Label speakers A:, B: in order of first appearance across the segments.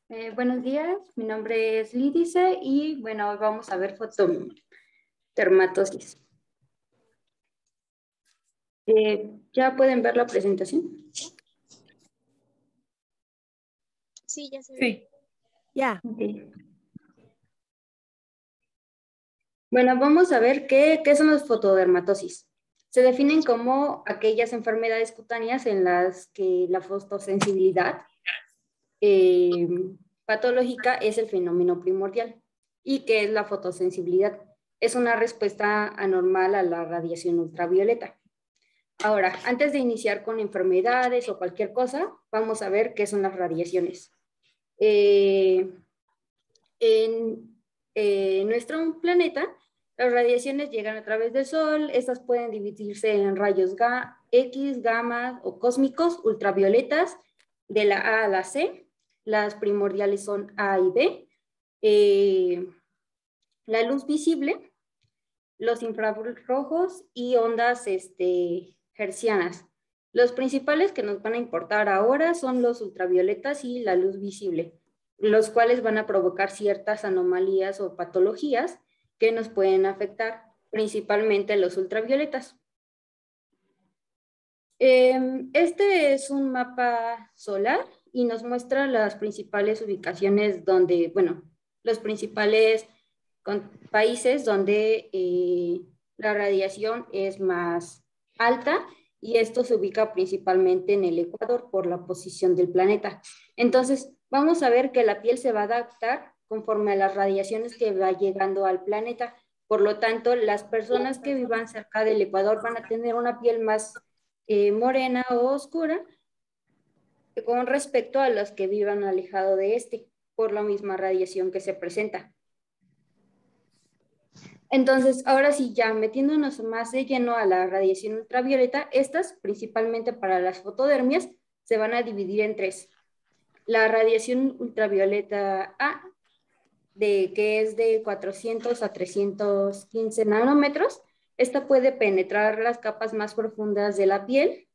A: Buenos días, mi nombre es Lídice y bueno, hoy vamos a ver fotodermatosis. ¿Ya pueden ver la presentación?
B: Sí, ya se ve.
C: Sí.
D: Ya.
A: Ok. Bueno, vamos a ver qué son las fotodermatosis. Se definen como aquellas enfermedades cutáneas en las que la fotosensibilidad eh, patológica es el fenómeno primordial. ¿Y qué es la fotosensibilidad? Es una respuesta anormal a la radiación ultravioleta. Ahora, antes de iniciar con enfermedades o cualquier cosa, vamos a ver qué son las radiaciones. En nuestro planeta, las radiaciones llegan a través del Sol. Estas pueden dividirse en rayos X, gamma o cósmicos, ultravioletas, de la A a la C. Las primordiales son A y B. La luz visible, los infrarrojos y ondas hertzianas. Los principales que nos van a importar ahora son los ultravioletas y la luz visible, los cuales van a provocar ciertas anomalías o patologías que nos pueden afectar, principalmente los ultravioletas. Este es un mapa solar y nos muestra las principales ubicaciones donde, bueno, los principales países donde la radiación es más alta, y esto se ubica principalmente en el Ecuador por la posición del planeta. Entonces, vamos a ver que la piel se va a adaptar conforme a las radiaciones que va llegando al planeta. Por lo tanto, las personas que vivan cerca del Ecuador van a tener una piel más morena o oscura con respecto a los que vivan alejado de este, por la misma radiación que se presenta. Entonces, ahora sí, ya metiéndonos más de lleno a la radiación ultravioleta, estas, principalmente para las fotodermias, se van a dividir en tres. La radiación ultravioleta A, que es de 400 a 315 nanómetros. Esta puede penetrar las capas más profundas de la piel.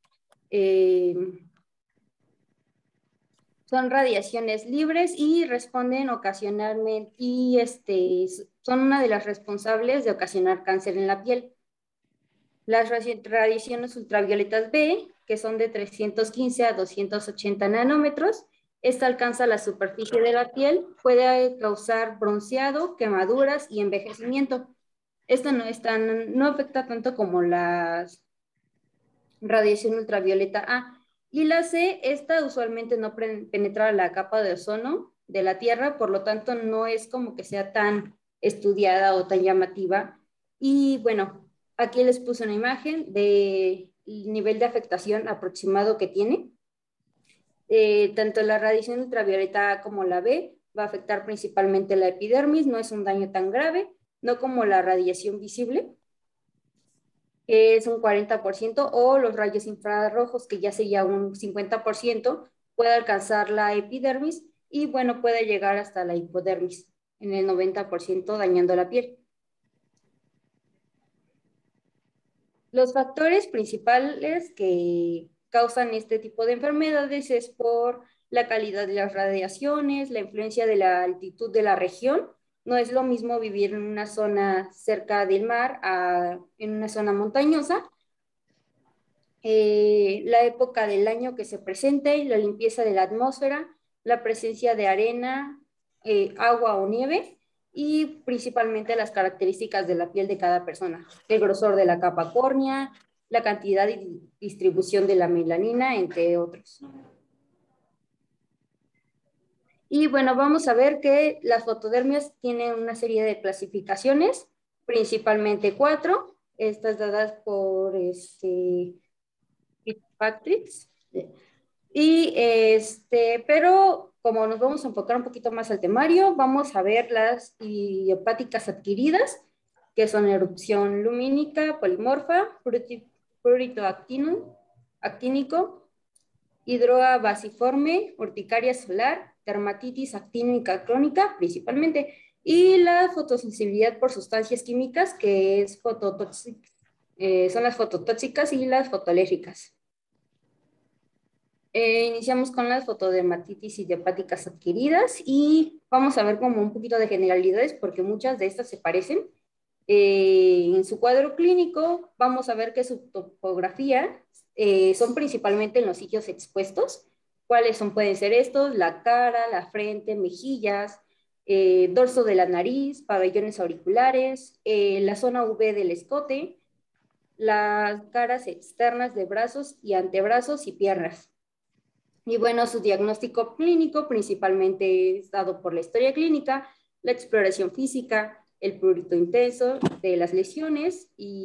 A: Son radiaciones libres y responden ocasionalmente, y son una de las responsables de ocasionar cáncer en la piel. Las radiaciones ultravioletas B, que son de 315 a 280 nanómetros, esta alcanza la superficie de la piel, puede causar bronceado, quemaduras y envejecimiento. Esto no afecta tanto como la radiación ultravioleta A. Y la C, esta usualmente no penetra la capa de ozono de la Tierra, por lo tanto no es como que sea tan estudiada o tan llamativa. Y bueno, aquí les puse una imagen del nivel de afectación aproximado que tiene. Tanto la radiación ultravioleta A como la B va a afectar principalmente la epidermis, no es un daño tan grave, no como la radiación visible, que es un 40%, o los rayos infrarrojos, que ya sería un 50%, puede alcanzar la epidermis y bueno, puede llegar hasta la hipodermis, en el 90% dañando la piel. Los factores principales que causan este tipo de enfermedades es por la calidad de las radiaciones, la influencia de la altitud de la región. No es lo mismo vivir en una zona cerca del mar en una zona montañosa. La época del año que se presente, la limpieza de la atmósfera, la presencia de arena, agua o nieve, y principalmente las características de la piel de cada persona, el grosor de la capa córnea, la cantidad y distribución de la melanina, entre otros. Y bueno, vamos a ver que las fotodermias tienen una serie de clasificaciones, principalmente 4, estas dadas por Fitzpatrick. Y pero como nos vamos a enfocar un poquito más al temario, vamos a ver las idiopáticas adquiridas, que son erupción lumínica, polimorfa, prurito actínico, hidroa basiforme, urticaria solar, dermatitis actínica crónica principalmente, y la fotosensibilidad por sustancias químicas, que es son las fototóxicas y las fotolérgicas. Iniciamos con las fotodermatitis idiopáticas adquiridas y vamos a ver como un poquito de generalidades porque muchas de estas se parecen. En su cuadro clínico vamos a ver que su topografía son principalmente en los sitios expuestos. ¿Cuáles son? Pueden ser estos: la cara, la frente, mejillas, dorso de la nariz, pabellones auriculares, la zona V del escote, las caras externas de brazos y antebrazos y piernas. Y bueno, su diagnóstico clínico principalmente es dado por la historia clínica, la exploración física, el prurito intenso de las lesiones y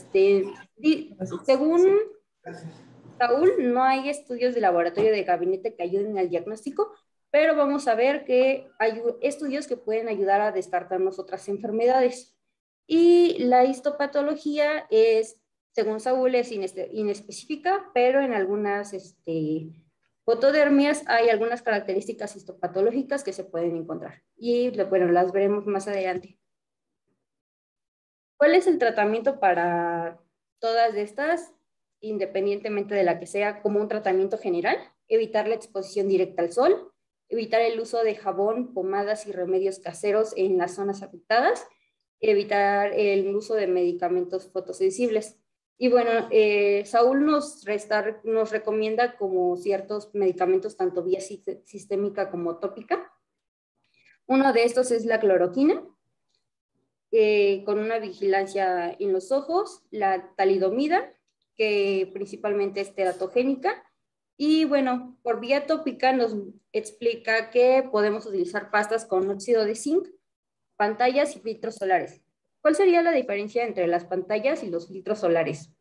A: según Saúl, no hay estudios de laboratorio de gabinete que ayuden al diagnóstico, pero vamos a ver que hay estudios que pueden ayudar a descartarnos otras enfermedades. Y la histopatología es, según Saúl, es inespecífica, pero en algunas fotodermias hay algunas características histopatológicas que se pueden encontrar. Y bueno, las veremos más adelante. ¿Cuál es el tratamiento para todas estas, independientemente de la que sea, como un tratamiento general? Evitar la exposición directa al sol, evitar el uso de jabón, pomadas y remedios caseros en las zonas afectadas, evitar el uso de medicamentos fotosensibles. Y bueno, Saúl nos recomienda como ciertos medicamentos, tanto vía sistémica como tópica. Uno de estos es la cloroquina, con una vigilancia en los ojos, la talidomida, que principalmente es teratogénica, y bueno, por vía tópica nos explica que podemos utilizar pastas con óxido de zinc, pantallas y filtros solares. ¿Cuál sería la diferencia entre las pantallas y los filtros solares?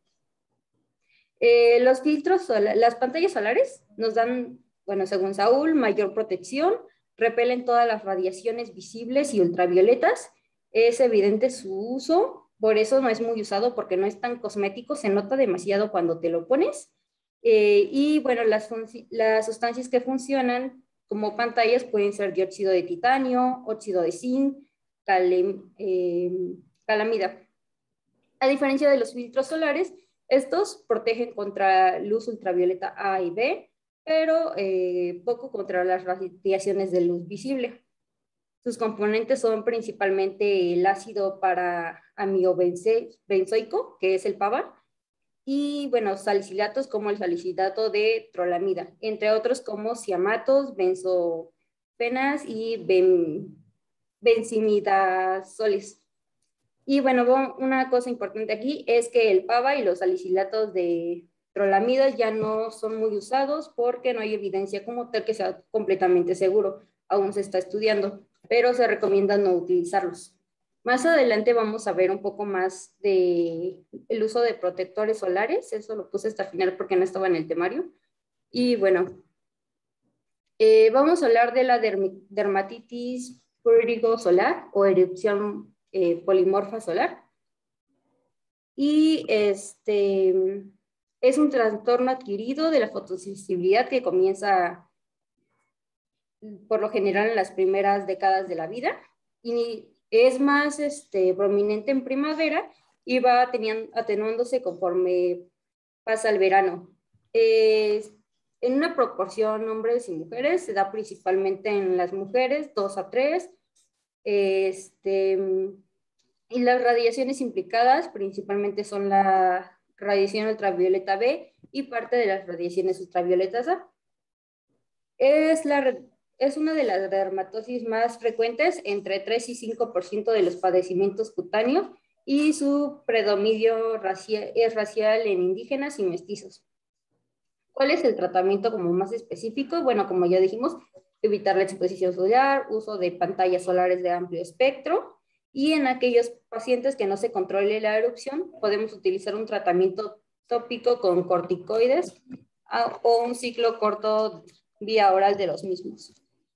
A: Las pantallas solares nos dan, bueno, según Saúl, mayor protección, repelen todas las radiaciones visibles y ultravioletas. Es evidente su uso, por eso no es muy usado porque no es tan cosmético, se nota demasiado cuando te lo pones. Y bueno, las sustancias que funcionan como pantallas pueden ser dióxido de titanio, óxido de zinc, calamida. A diferencia de los filtros solares, estos protegen contra luz ultravioleta A y B, pero poco contra las radiaciones de luz visible. Sus componentes son principalmente el ácido para amiobenzoico, que es el PABA, y bueno, salicilatos como el salicilato de trolamida, entre otros como ciamatos, benzofenas y benzimidazoles. Y bueno, una cosa importante aquí es que el PABA y los salicilatos de trolamidas ya no son muy usados porque no hay evidencia como tal que sea completamente seguro. Aún se está estudiando, pero se recomienda no utilizarlos. Más adelante vamos a ver un poco más de el uso de protectores solares. Eso lo puse hasta el final porque no estaba en el temario. Y bueno, vamos a hablar de la dermatitis prurigo solar o erupción polimorfa solar. Y es un trastorno adquirido de la fotosensibilidad que comienza por lo general en las primeras décadas de la vida y es más prominente en primavera y va atenuándose conforme pasa el verano. En una proporción hombres y mujeres, se da principalmente en las mujeres, 2 a 3. Y las radiaciones implicadas principalmente son la radiación ultravioleta B y parte de las radiaciones ultravioletas A. Es una de las dermatosis más frecuentes, entre 3 y 5% de los padecimientos cutáneos, y su predominio es racial en indígenas y mestizos. ¿Cuál es el tratamiento como más específico? Bueno, como ya dijimos, evitar la exposición solar, uso de pantallas solares de amplio espectro, y en aquellos pacientes que no se controle la erupción, podemos utilizar un tratamiento tópico con corticoides o un ciclo corto vía oral de los mismos.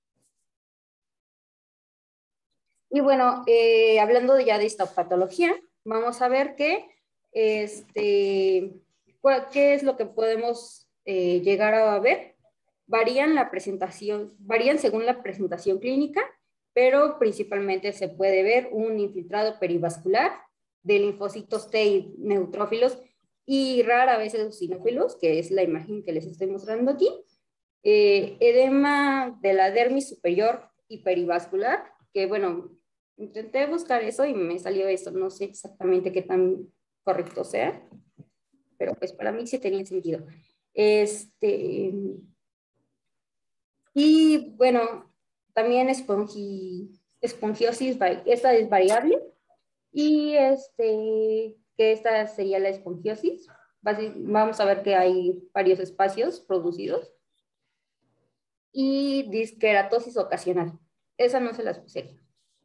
A: Y bueno, hablando ya de esta patología, vamos a ver qué es lo que podemos llegar a ver. Varían según la presentación clínica, pero principalmente se puede ver un infiltrado perivascular de linfocitos T y neutrófilos y rara vez eosinófilos, que es la imagen que les estoy mostrando aquí. Edema de la dermis superior y perivascular, que bueno, intenté buscar eso y me salió eso, no sé exactamente qué tan correcto sea, pero pues para mí sí tenía sentido. Y bueno, también espongiosis, esta es variable, y que esta sería la espongiosis. Vamos a ver que hay varios espacios producidos. Y disqueratosis ocasional. Esa no se las puse aquí.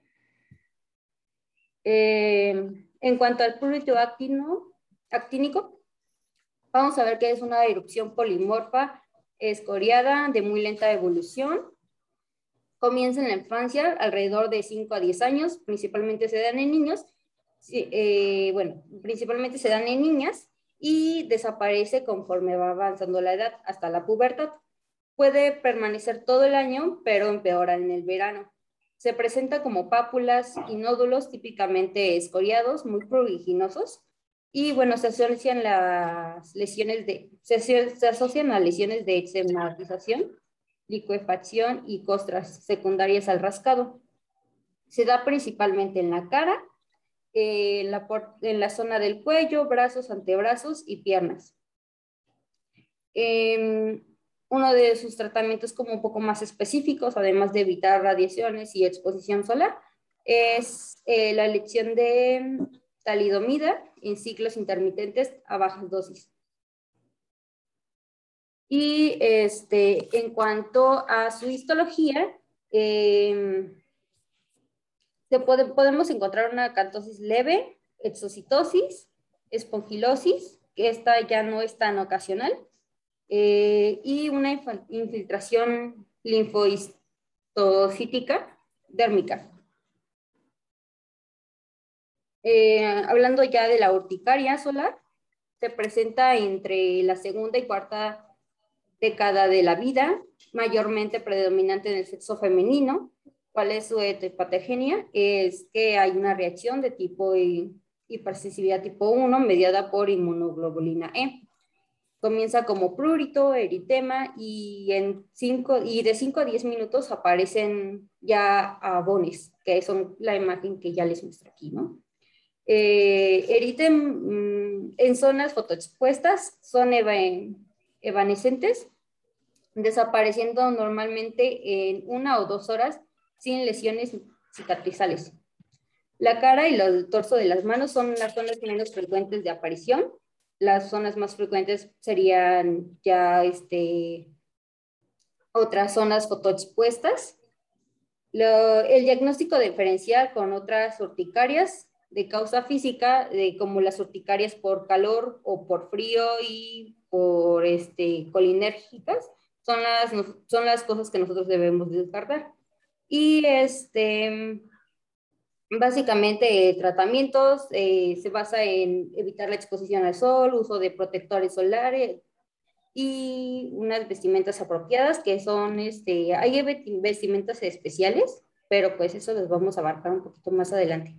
A: En cuanto al prurito actínico, vamos a ver que es una erupción polimorfa escoriada de muy lenta evolución. Comienza en la infancia, alrededor de 5 a 10 años, principalmente se dan en niños. Sí, bueno, principalmente se dan en niñas y desaparece conforme va avanzando la edad hasta la pubertad. Puede permanecer todo el año, pero empeora en el verano. Se presenta como pápulas y nódulos típicamente escoriados, muy pruriginosos. Y bueno, se asocian a lesiones de exematización, licuefacción y costras secundarias al rascado. Se da principalmente en la cara, en la zona del cuello, brazos, antebrazos y piernas. Uno de sus tratamientos como un poco más específicos, además de evitar radiaciones y exposición solar, es la elección de talidomida en ciclos intermitentes a bajas dosis. Y en cuanto a su histología, podemos encontrar una acantosis leve, exocitosis, espongilosis, que esta ya no es tan ocasional, y una infiltración linfohistocítica dérmica. Hablando ya de la urticaria solar, se presenta entre la segunda y cuarta década de la vida, mayormente predominante en el sexo femenino. ¿Cuál es su etiopatogenia? Es que hay una reacción de tipo hipersensibilidad tipo 1 mediada por inmunoglobulina E. Comienza como prurito, eritema y de 5 a 10 minutos aparecen ya abones, que son la imagen que ya les muestro aquí, ¿no? Eritema en zonas fotoexpuestas son evanescentes, desapareciendo normalmente en 1 o 2 horas sin lesiones cicatrizales. La cara y el torso de las manos son las zonas menos frecuentes de aparición. Las zonas más frecuentes serían ya otras zonas fotoexpuestas. El diagnóstico diferencial con otras urticarias de causa física, como las urticarias por calor o por frío y por colinérgicas, son las cosas que nosotros debemos descartar. Y básicamente tratamientos se basa en evitar la exposición al sol, uso de protectores solares y unas vestimentas apropiadas que son, hay vestimentas especiales, pero pues eso los vamos a abarcar un poquito más adelante.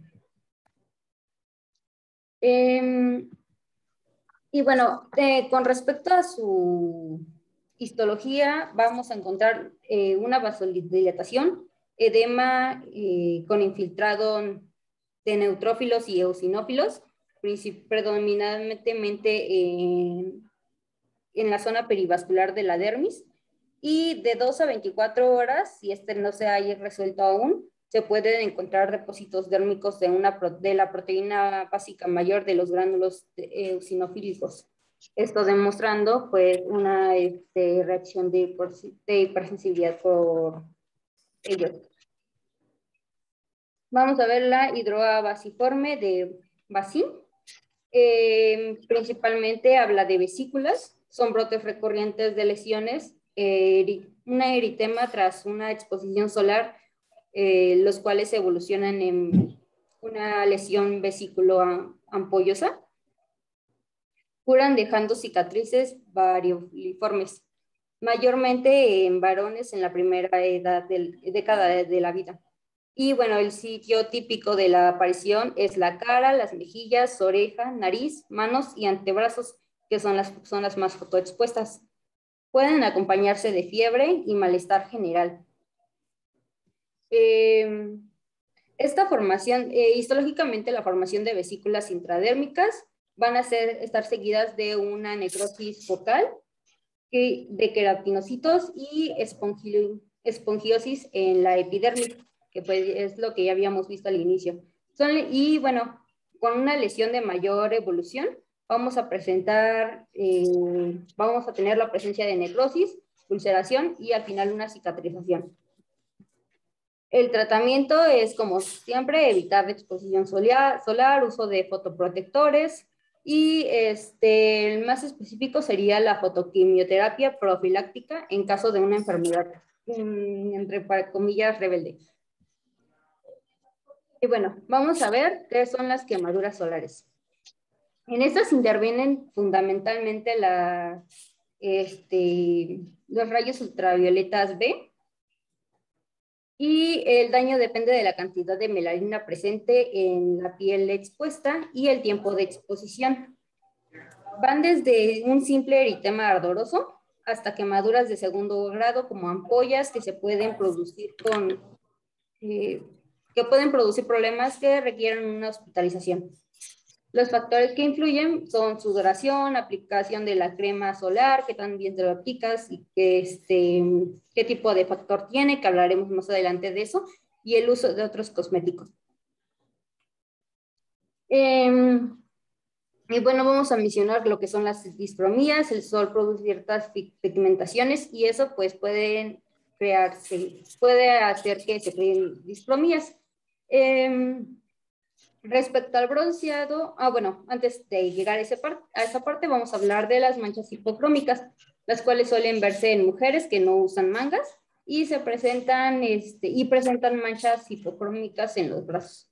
A: Y bueno, con respecto a su histología, vamos a encontrar una vasodilatación, edema con infiltrado de neutrófilos y eosinófilos, predominantemente en la zona perivascular de la dermis, y de 2 a 24 horas, si no se haya resuelto aún, se pueden encontrar depósitos dérmicos de la proteína básica mayor de los gránulos eosinofílicos. Esto demostrando pues una reacción de hipersensibilidad por ellos. Vamos a ver la hidroa basiforme de Bacin. Principalmente habla de vesículas, son brotes recurrentes de lesiones, una eritema tras una exposición solar, los cuales evolucionan en una lesión vesículo-ampollosa, curan dejando cicatrices varioliformes, mayormente en varones en la primera década de la vida. Y bueno, el sitio típico de la aparición es la cara, las mejillas, oreja, nariz, manos y antebrazos, que son las zonas más fotoexpuestas. Pueden acompañarse de fiebre y malestar general. Esta formación, histológicamente la formación de vesículas intradérmicas van a estar seguidas de una necrosis focal, de queratinocitos y espongiosis en la epidermis, que pues es lo que ya habíamos visto al inicio. Y bueno, con una lesión de mayor evolución, vamos a tener la presencia de necrosis, ulceración y al final una cicatrización. El tratamiento es, como siempre, evitar la exposición solar, uso de fotoprotectores y el más específico sería la fotoquimioterapia profiláctica en caso de una enfermedad, entre comillas, rebelde. Y bueno, vamos a ver qué son las quemaduras solares. En estas intervienen fundamentalmente los rayos ultravioletas B, y el daño depende de la cantidad de melanina presente en la piel expuesta y el tiempo de exposición. Van desde un simple eritema ardoroso hasta quemaduras de segundo grado como ampollas que se pueden producir que pueden producir problemas que requieren una hospitalización. Los factores que influyen son su duración, aplicación de la crema solar, que también te lo aplicas y qué tipo de factor tiene, que hablaremos más adelante de eso, y el uso de otros cosméticos. Y bueno, vamos a mencionar lo que son las discromías. El sol produce ciertas pigmentaciones y eso pues puede hacer que se creen discromías. Respecto al bronceado, bueno, antes de llegar a esa parte, vamos a hablar de las manchas hipocrómicas, las cuales suelen verse en mujeres que no usan mangas y presentan manchas hipocrómicas en los brazos.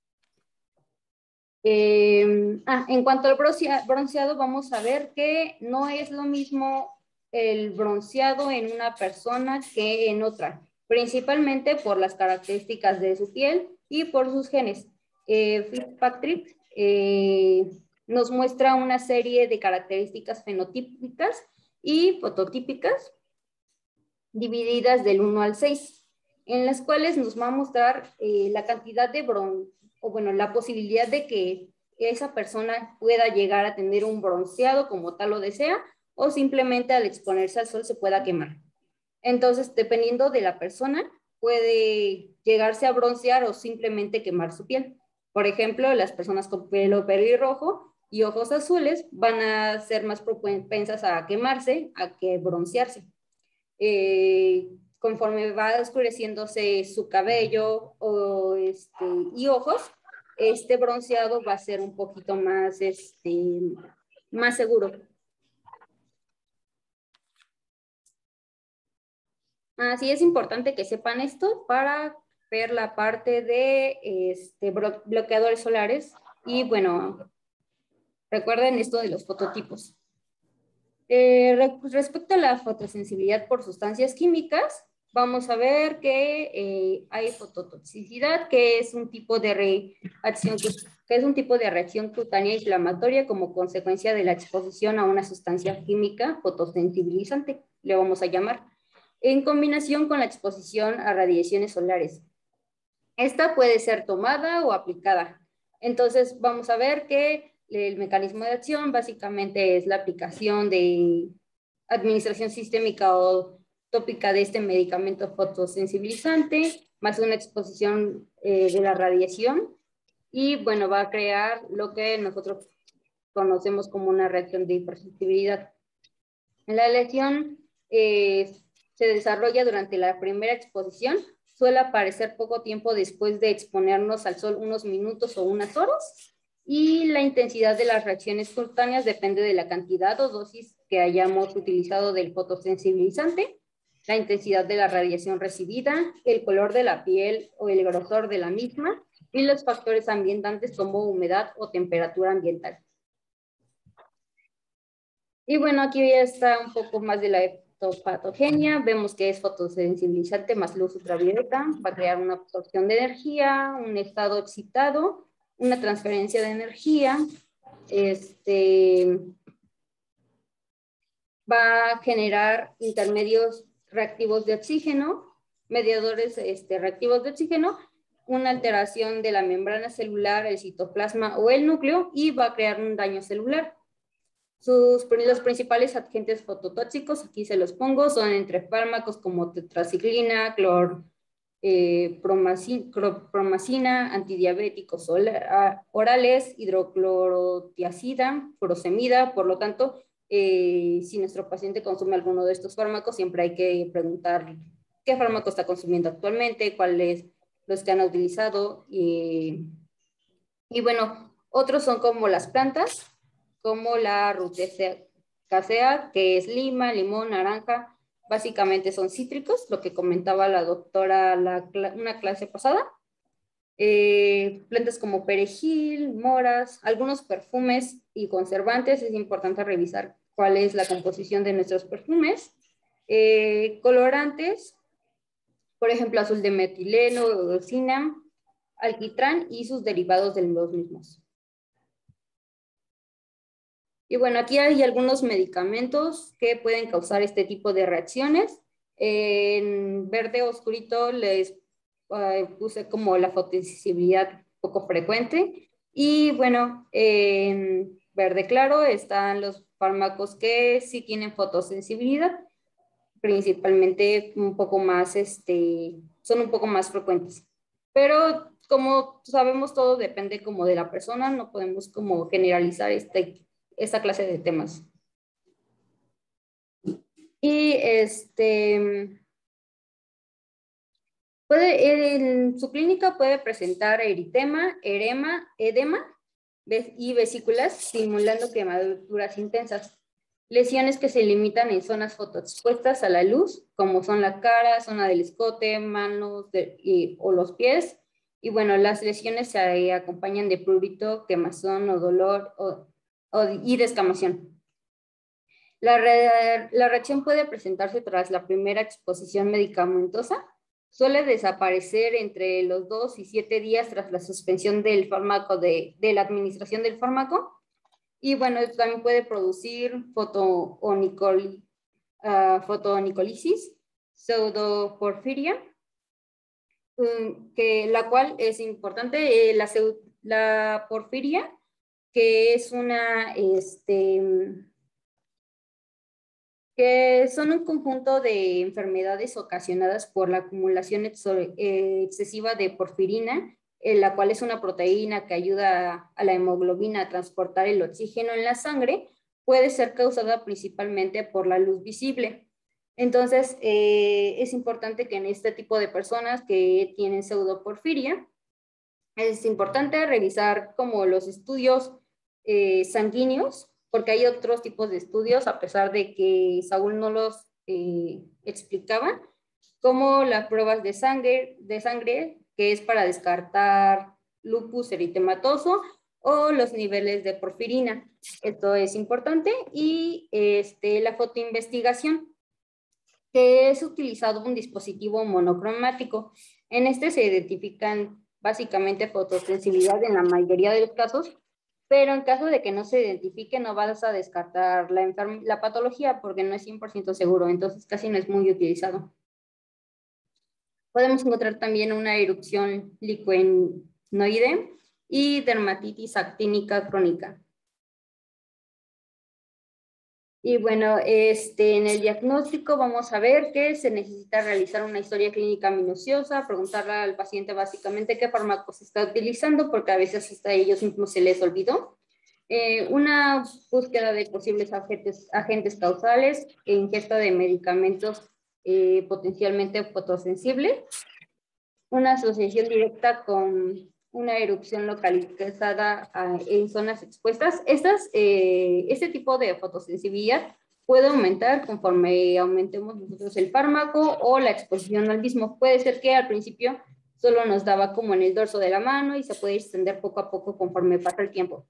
A: En cuanto al bronceado, vamos a ver que no es lo mismo el bronceado en una persona que en otra, principalmente por las características de su piel y por sus genes. Fitzpatrick nos muestra una serie de características fenotípicas y fototípicas divididas del 1 al 6, en las cuales nos va a mostrar la cantidad de la posibilidad de que esa persona pueda llegar a tener un bronceado como tal lo desea, o simplemente al exponerse al sol se pueda quemar. Entonces, dependiendo de la persona, puede llegarse a broncear o simplemente quemar su piel. Por ejemplo, las personas con pelo pelirrojo y ojos azules van a ser más propensas a quemarse a que broncearse. Conforme va oscureciéndose su cabello y ojos, este bronceado va a ser un poquito más seguro. Así es importante que sepan esto para ver la parte de bloqueadores solares. Y bueno, recuerden esto de los fototipos. Respecto a la fotosensibilidad por sustancias químicas, vamos a ver que hay fototoxicidad, que es un tipo de reacción cutánea inflamatoria como consecuencia de la exposición a una sustancia química fotosensibilizante, le vamos a llamar, en combinación con la exposición a radiaciones solares. Esta puede ser tomada o aplicada. Entonces, vamos a ver que el mecanismo de acción básicamente es la aplicación de administración sistémica o tópica de este medicamento fotosensibilizante, más una exposición de la radiación. Y bueno, va a crear lo que nosotros conocemos como una reacción de hipersensibilidad. La lesión se desarrolla durante la primera exposición, suele aparecer poco tiempo después de exponernos al sol, unos minutos o unas horas, y la intensidad de las reacciones cutáneas depende de la cantidad o dosis que hayamos utilizado del fotosensibilizante, la intensidad de la radiación recibida, el color de la piel o el grosor de la misma, y los factores ambientantes como humedad o temperatura ambiental. Y bueno, aquí ya está un poco más de la patogenia. Vemos que es fotosensibilizante más luz ultravioleta. Va a crear una absorción de energía, un estado excitado, una transferencia de energía. va a generar intermedios reactivos de oxígeno, mediadores reactivos de oxígeno, una alteración de la membrana celular, el citoplasma o el núcleo, y va a crear un daño celular. Los principales agentes fototóxicos, aquí se los pongo, son entre fármacos como tetraciclina, promacina, antidiabéticos orales, hidroclorotiazida, furosemida. Por lo tanto, si nuestro paciente consume alguno de estos fármacos, siempre hay que preguntar qué fármaco está consumiendo actualmente, cuáles los que han utilizado. Y bueno, otros son como las plantas, como la ruticácea, que es lima, limón, naranja. Básicamente son cítricos, lo que comentaba la doctora una clase pasada. Plantas como perejil, moras, algunos perfumes y conservantes. Es importante revisar cuál es la composición de nuestros perfumes. Colorantes, por ejemplo, azul de metileno, eosina, alquitrán y sus derivados de los mismos. Y bueno, aquí hay algunos medicamentos que pueden causar este tipo de reacciones. En verde oscurito les puse como la fotosensibilidad poco frecuente. Y bueno, en verde claro están los fármacos que sí tienen fotosensibilidad, principalmente un poco más, son un poco más frecuentes. Pero como sabemos, todo depende como de la persona, no podemos como generalizar esta clase de temas. Y en su clínica puede presentar eritema, edema y vesículas simulando quemaduras intensas. Lesiones que se limitan en zonas fotoexpuestas a la luz, como son la cara, zona del escote, manos o los pies. Y bueno, las lesiones se acompañan de prurito, quemazón o dolor y descamación. La reacción puede presentarse tras la primera exposición medicamentosa. Suele desaparecer entre los 2 y 7 días tras la suspensión del fármaco, de la administración del fármaco. Y bueno, también puede producir fotonicolisis, pseudoporfiria, la cual es importante. La porfiria, que es que son un conjunto de enfermedades ocasionadas por la acumulación excesiva de porfirina, la cual es una proteína que ayuda a la hemoglobina a transportar el oxígeno en la sangre, puede ser causada principalmente por la luz visible. Entonces, es importante que en este tipo de personas que tienen pseudoporfiria, es importante revisar como los estudios sanguíneos, porque hay otros tipos de estudios, a pesar de que Saúl no los explicaba, como las pruebas de sangre, que es para descartar lupus eritematoso o los niveles de porfirina. Esto es importante. Y la fotoinvestigación, que es utilizado un dispositivo monocromático. En este se identifican básicamente fotosensibilidad en la mayoría de los casos, pero en caso de que no se identifique, no vas a descartar la patología porque no es 100% seguro, entonces casi no es muy utilizado. Podemos encontrar también una erupción liquenoide y dermatitis actínica crónica. Y bueno, en el diagnóstico vamos a ver que se necesita realizar una historia clínica minuciosa, preguntarle al paciente básicamente qué fármacos está utilizando, porque a veces hasta ellos mismos se les olvidó. Una búsqueda de posibles agentes causales, ingesta de medicamentos potencialmente fotosensibles, una asociación directa con una erupción localizada en zonas expuestas. Este tipo de fotosensibilidad puede aumentar conforme aumentemos nosotros el fármaco o la exposición al mismo. Puede ser que al principio solo nos daba como en el dorso de la mano y se puede extender poco a poco conforme pasa el tiempo.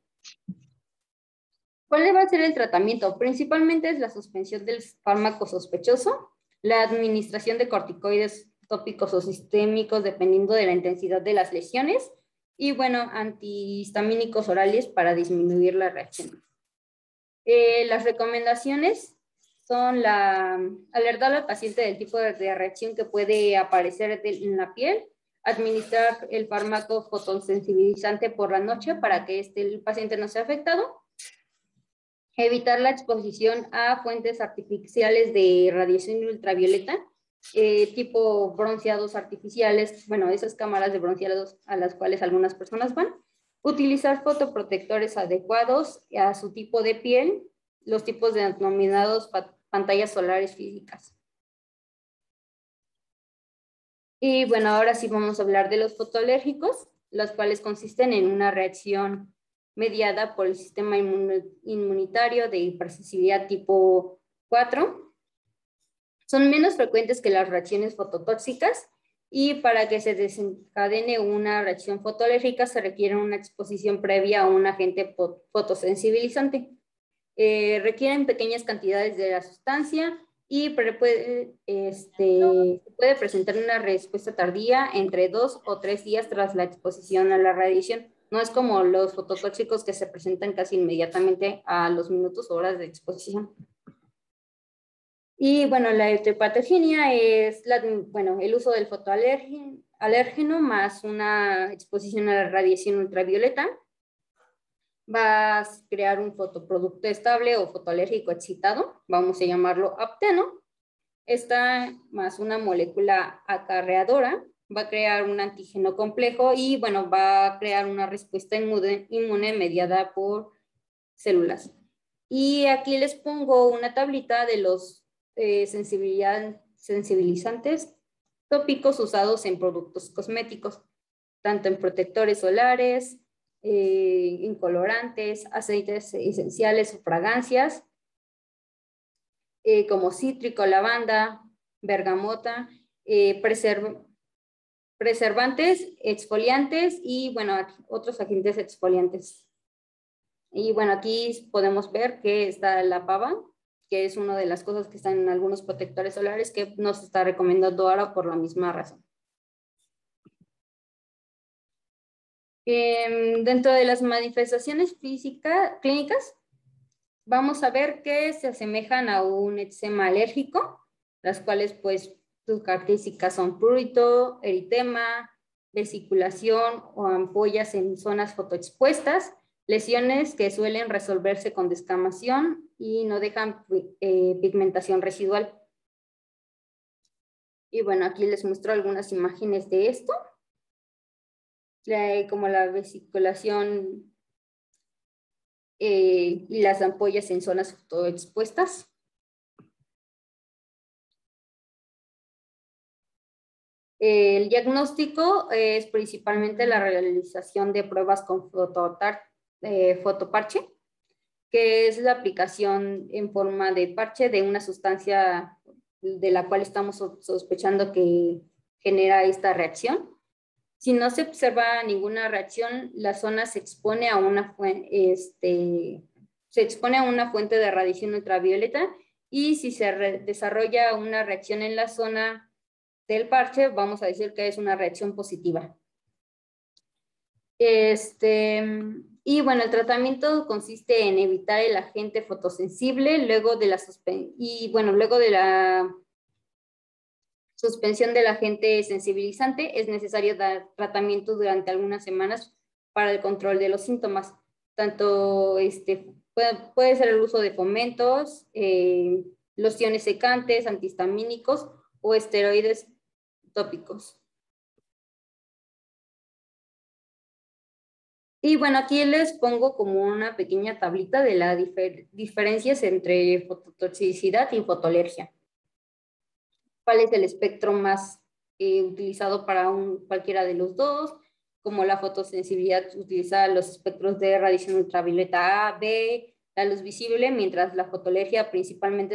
A: ¿Cuál va a ser el tratamiento? Principalmente es la suspensión del fármaco sospechoso, la administración de corticoides tópicos o sistémicos dependiendo de la intensidad de las lesiones y bueno, antihistamínicos orales para disminuir la reacción. Las recomendaciones son alertar al paciente del tipo de reacción que puede aparecer en la piel, administrar el fármaco fotosensibilizante por la noche para que el paciente no sea afectado, evitar la exposición a fuentes artificiales de radiación ultravioleta, tipo bronceados artificiales, bueno, esas cámaras de bronceados a las cuales algunas personas van, utilizar fotoprotectores adecuados a su tipo de piel, los tipos de denominados pantallas solares físicas. Y bueno, ahora sí vamos a hablar de los fotoalérgicos, los cuales consisten en una reacción mediada por el sistema inmunitario de hipersensibilidad tipo 4. Son menos frecuentes que las reacciones fototóxicas y para que se desencadene una reacción fotoalérgica se requiere una exposición previa a un agente fotosensibilizante. Requieren pequeñas cantidades de la sustancia y puede presentar una respuesta tardía entre 2 o 3 días tras la exposición a la radiación. No es como los fototóxicos que se presentan casi inmediatamente a los minutos o horas de exposición. Y bueno, la etiopatogenia es el uso del fotoalérgeno más una exposición a la radiación ultravioleta. Va a crear un fotoproducto estable o fotoalérgico excitado, vamos a llamarlo apteno. Esta más una molécula acarreadora va a crear un antígeno complejo y bueno, va a crear una respuesta inmune mediada por células. Y aquí les pongo una tablita de los sensibilizantes tópicos usados en productos cosméticos, tanto en protectores solares, en colorantes, aceites esenciales o fragancias, como cítrico, lavanda, bergamota, preservantes, exfoliantes y, bueno, otros agentes exfoliantes. Y, bueno, aquí podemos ver que está la pava, que es una de las cosas que están en algunos protectores solares que nos está recomendando ahora por la misma razón. Dentro de las manifestaciones clínicas, vamos a ver que se asemejan a un eczema alérgico, las cuales pues sus características son prurito, eritema, vesiculación o ampollas en zonas fotoexpuestas, lesiones que suelen resolverse con descamación y no dejan pigmentación residual. Y bueno, aquí les muestro algunas imágenes de esto, como la vesiculación y las ampollas en zonas fotoexpuestas. El diagnóstico es principalmente la realización de pruebas con fotoparche, que es la aplicación en forma de parche de una sustancia de la cual estamos sospechando que genera esta reacción. Si no se observa ninguna reacción, la zona se expone a una fuente de radiación ultravioleta y si se desarrolla una reacción en la zona del parche, vamos a decir que es una reacción positiva. Y bueno, el tratamiento consiste en evitar el agente fotosensible luego de la suspensión del agente sensibilizante. Es necesario dar tratamiento durante algunas semanas para el control de los síntomas. Tanto puede ser el uso de fomentos, lociones secantes, antihistamínicos o esteroides tópicos. Y bueno, aquí les pongo como una pequeña tablita de las diferencias entre fototoxicidad y fotoalergia. ¿Cuál es el espectro más utilizado para cualquiera de los dos? Como la fotosensibilidad utiliza los espectros de radiación ultravioleta A, B, la luz visible, mientras la fotoalergia principalmente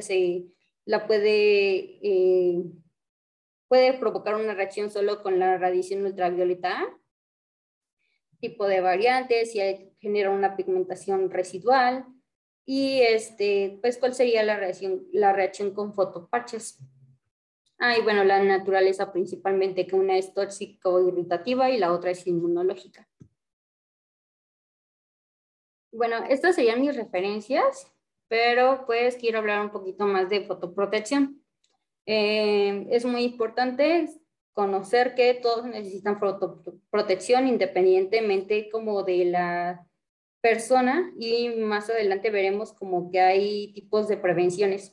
A: puede provocar una reacción solo con la radiación ultravioleta A. Tipo de variantes, si genera una pigmentación residual y pues cuál sería la reacción con fotoparches. Y bueno, la naturaleza principalmente, que una es tóxico-irritativa y la otra es inmunológica. Bueno, estas serían mis referencias pero pues quiero hablar un poquito más de fotoprotección. Es muy importante conocer que todos necesitan fotoprotección independientemente como de la persona, y más adelante veremos como que hay tipos de prevenciones.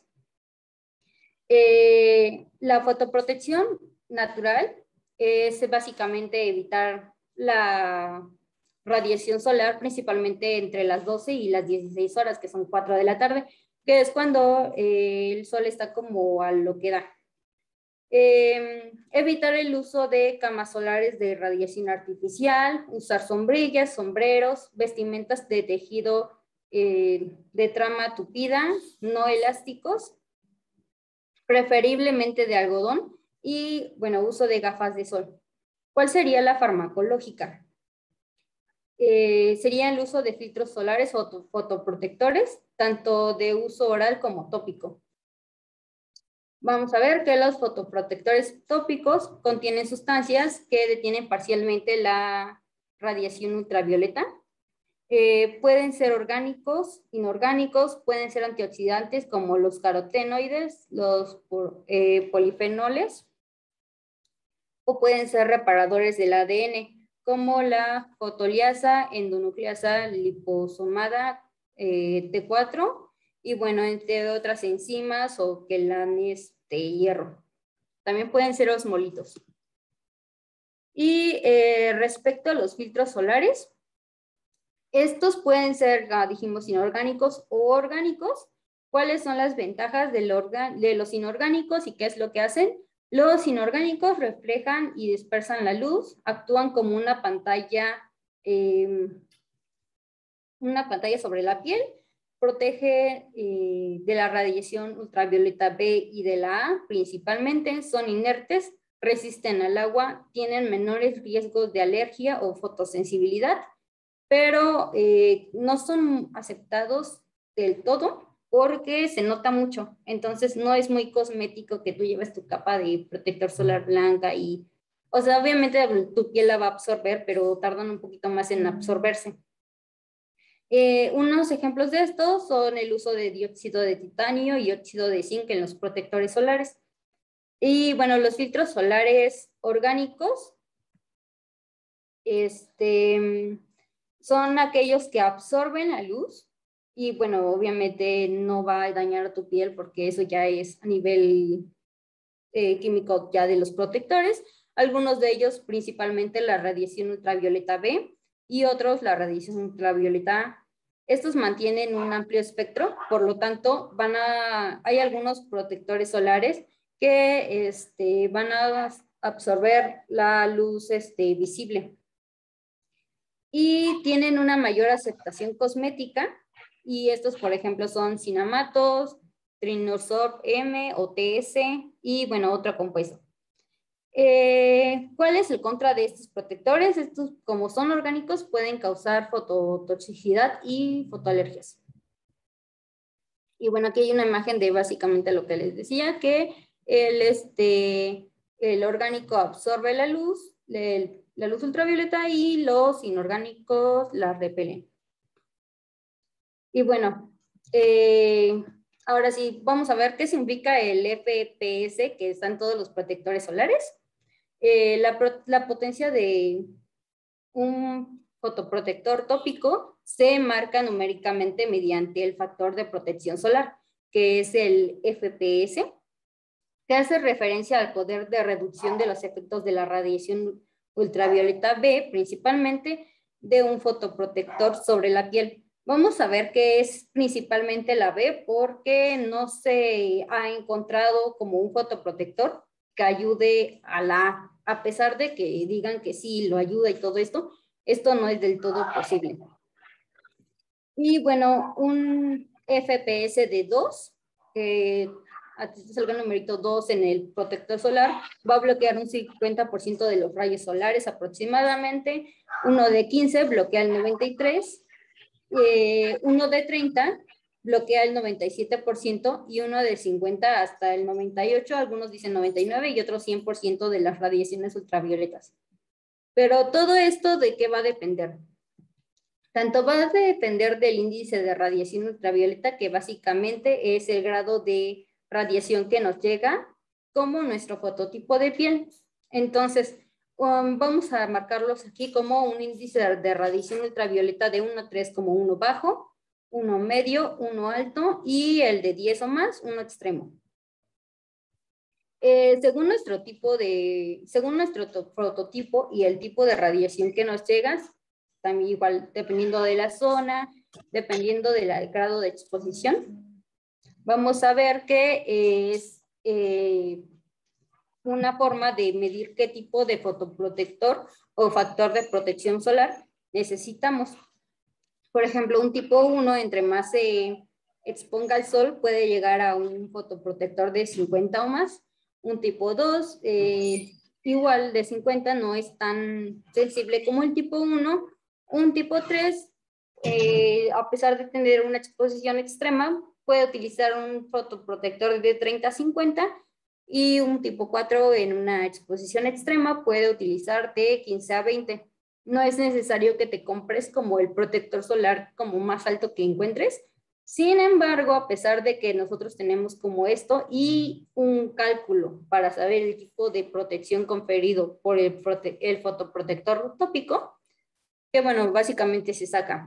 A: La fotoprotección natural es básicamente evitar la radiación solar, principalmente entre las 12 y las 16 horas, que son 4 de la tarde, que es cuando el sol está como a lo que da. Evitar el uso de camas solares de radiación artificial, usar sombrillas, sombreros, vestimentas de tejido de trama tupida, no elásticos, preferiblemente de algodón, y bueno, uso de gafas de sol. ¿Cuál sería la farmacológica? Sería el uso de filtros solares o fotoprotectores, tanto de uso oral como tópico. Vamos a ver que los fotoprotectores tópicos contienen sustancias que detienen parcialmente la radiación ultravioleta. Pueden ser orgánicos, inorgánicos, pueden ser antioxidantes como los carotenoides, los polifenoles, o pueden ser reparadores del ADN, como la fotoliasa, endonucleasa liposomada T4, y bueno, entre otras enzimas o quelanes de hierro. También pueden ser osmolitos. Y respecto a los filtros solares, estos pueden ser, dijimos, inorgánicos o orgánicos. ¿Cuáles son las ventajas de los inorgánicos y qué es lo que hacen? Los inorgánicos reflejan y dispersan la luz, actúan como una pantalla sobre la piel, protege de la radiación ultravioleta B y de la A principalmente, son inertes, resisten al agua, tienen menores riesgos de alergia o fotosensibilidad, pero no son aceptados del todo porque se nota mucho. Entonces no es muy cosmético que tú lleves tu capa de protector solar blanca y, o sea, obviamente tu piel la va a absorber, pero tardan un poquito más en absorberse. Unos ejemplos de estos son el uso de dióxido de titanio y óxido de zinc en los protectores solares. Y bueno, los filtros solares orgánicos, son aquellos que absorben la luz y bueno, obviamente no va a dañar a tu piel porque eso ya es a nivel químico ya de los protectores. Algunos de ellos principalmente la radiación ultravioleta B y otros la radiación ultravioleta A. Estos mantienen un amplio espectro, por lo tanto hay algunos protectores solares que van a absorber la luz visible y tienen una mayor aceptación cosmética, y estos, por ejemplo, son cinamatos, trinosorb M o TS y, bueno, otro compuesto. ¿Cuál es el contra de estos protectores? Estos, como son orgánicos, pueden causar fototoxicidad y fotoalergias. Y bueno, aquí hay una imagen de básicamente lo que les decía, que el orgánico absorbe la luz ultravioleta y los inorgánicos la repelen. Y bueno, ahora sí, vamos a ver qué significa el FPS, que están todos los protectores solares. La potencia de un fotoprotector tópico se marca numéricamente mediante el factor de protección solar, que es el FPS, que hace referencia al poder de reducción de los efectos de la radiación ultravioleta B, principalmente de un fotoprotector sobre la piel. Vamos a ver qué es principalmente la B, porque no se ha encontrado como un fotoprotector que ayude a la A. A pesar de que digan que sí, lo ayuda y todo esto no es del todo posible. Y bueno, un FPS de 2, salga el numerito 2 en el protector solar, va a bloquear un 50% de los rayos solares aproximadamente. Uno de 15 bloquea el 93%, uno de 30 bloquea el 97% y uno de 50 hasta el 98%, algunos dicen 99% y otros 100% de las radiaciones ultravioletas. Pero todo esto, ¿de qué va a depender? Tanto va a depender del índice de radiación ultravioleta, que básicamente es el grado de radiación que nos llega, como nuestro fototipo de piel. Entonces, vamos a marcarlos aquí como un índice de radiación ultravioleta de 1 a 3 como uno bajo, uno medio, uno alto y el de 10 o más, uno extremo. Según nuestro prototipo y el tipo de radiación que nos llega, también igual dependiendo de la zona, dependiendo del grado de exposición, vamos a ver que es una forma de medir qué tipo de fotoprotector o factor de protección solar necesitamos. Por ejemplo, un tipo 1, entre más se exponga al sol, puede llegar a un fotoprotector de 50 o más. Un tipo 2, igual de 50, no es tan sensible como el tipo 1. Un tipo 3, a pesar de tener una exposición extrema, puede utilizar un fotoprotector de 30 a 50, y un tipo 4 en una exposición extrema puede utilizar de 15 a 20. No es necesario que te compres como el protector solar como más alto que encuentres. Sin embargo, a pesar de que nosotros tenemos como esto y un cálculo para saber el tipo de protección conferido por el fotoprotector tópico, que bueno, básicamente se saca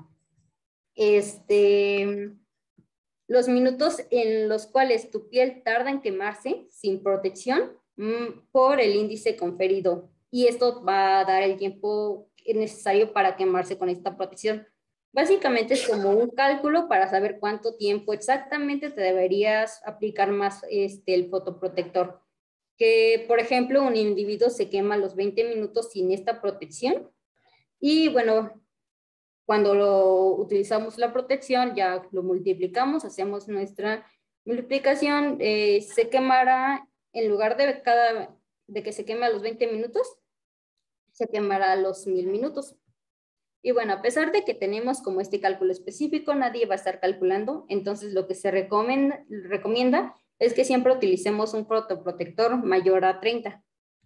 A: los minutos en los cuales tu piel tarda en quemarse sin protección por el índice conferido. Y esto va a dar el tiempo necesario para quemarse con esta protección. Básicamente es como un cálculo para saber cuánto tiempo exactamente te deberías aplicar más el fotoprotector. Que, por ejemplo, un individuo se quema a los 20 minutos sin esta protección. Y bueno, cuando lo utilizamos la protección, ya lo multiplicamos, hacemos nuestra multiplicación, se quemará, en lugar de que se queme a los 20 minutos, se quemará a los 1000 minutos. Y bueno, a pesar de que tenemos como este cálculo específico, nadie va a estar calculando, entonces lo que se recomienda es que siempre utilicemos un fotoprotector mayor a 30.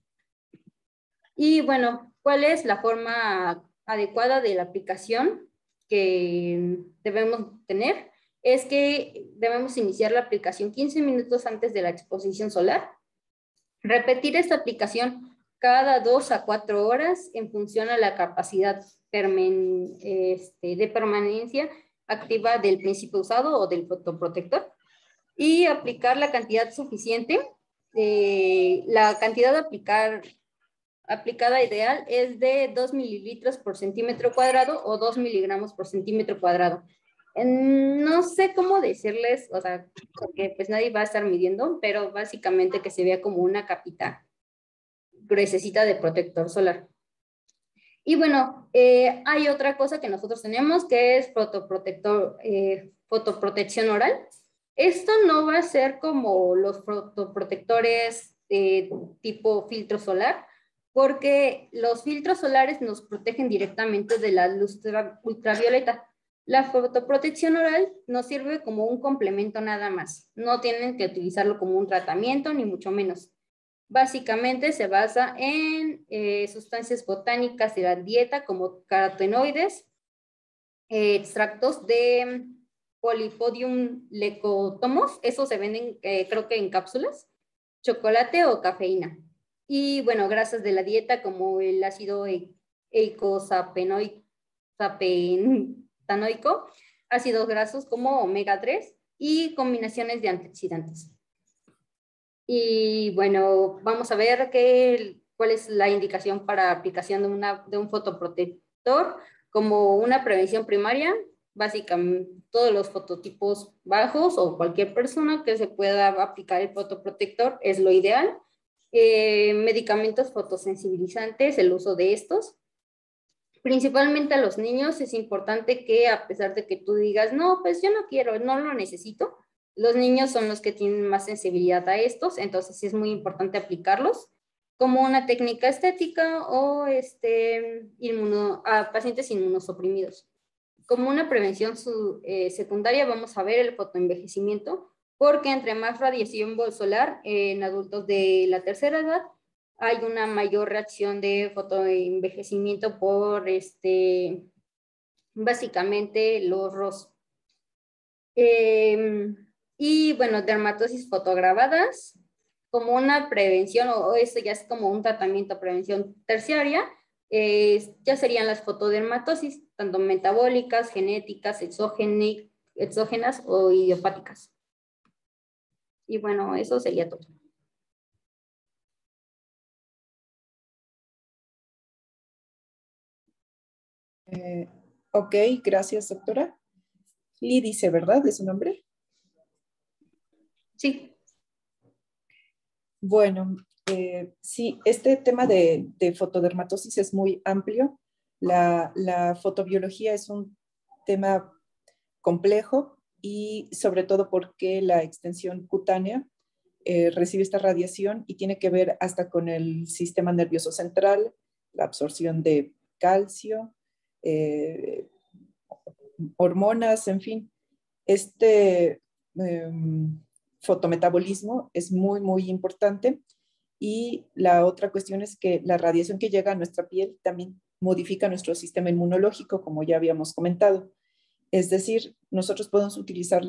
A: Y bueno, ¿cuál es la forma adecuada de la aplicación que debemos tener? Es que debemos iniciar la aplicación 15 minutos antes de la exposición solar. Repetir esta aplicación cada 2 a 4 horas en función a la capacidad de permanencia activa del principio usado o del fotoprotector. Y aplicar la cantidad suficiente. La cantidad aplicada ideal es de 2 mililitros por centímetro cuadrado o 2 miligramos por centímetro cuadrado. No sé cómo decirles, o sea, porque pues nadie va a estar midiendo, pero básicamente que se vea como una capita gruesecita de protector solar. Y bueno, hay otra cosa que nosotros tenemos que es fotoprotección oral. Esto no va a ser como los fotoprotectores tipo filtro solar, porque los filtros solares nos protegen directamente de la luz ultravioleta. La fotoprotección oral nos sirve como un complemento nada más. No tienen que utilizarlo como un tratamiento, ni mucho menos. Básicamente se basa en sustancias botánicas de la dieta como carotenoides, extractos de Polypodium leucotomos, esos se venden creo que en cápsulas, chocolate o cafeína. Y bueno, grasas de la dieta como el ácido eicosapenoico, ácidos grasos como omega 3 y combinaciones de antioxidantes. Y bueno, vamos a ver cuál es la indicación para aplicación de un fotoprotector como una prevención primaria. Básicamente, todos los fototipos bajos o cualquier persona que se pueda aplicar el fotoprotector es lo ideal. Medicamentos fotosensibilizantes, el uso de estos. Principalmente a los niños es importante que, a pesar de que tú digas, no, pues yo no quiero, no lo necesito, los niños son los que tienen más sensibilidad a estos, entonces sí es muy importante aplicarlos como una técnica estética o a pacientes inmunosuprimidos. Como una prevención secundaria vamos a ver el fotoenvejecimiento, porque entre más radiación solar en adultos de la tercera edad, hay una mayor reacción de fotoenvejecimiento por básicamente los ROS. Y bueno, dermatosis fotograbadas como una prevención, o esto ya es como un tratamiento, prevención terciaria, ya serían las fotodermatosis, tanto metabólicas, genéticas, exógenas o idiopáticas. Y bueno, eso sería todo.
C: Ok, gracias, doctora. Lídice, ¿verdad? ¿Es su nombre?
A: Sí.
C: Bueno, sí, este tema de fotodermatosis es muy amplio. La fotobiología es un tema complejo y sobre todo porque la extensión cutánea recibe esta radiación y tiene que ver hasta con el sistema nervioso central, la absorción de calcio, hormonas, en fin. Este fotometabolismo es muy, muy importante. Y la otra cuestión es que la radiación que llega a nuestra piel también modifica nuestro sistema inmunológico, como ya habíamos comentado. Es decir, nosotros podemos utilizar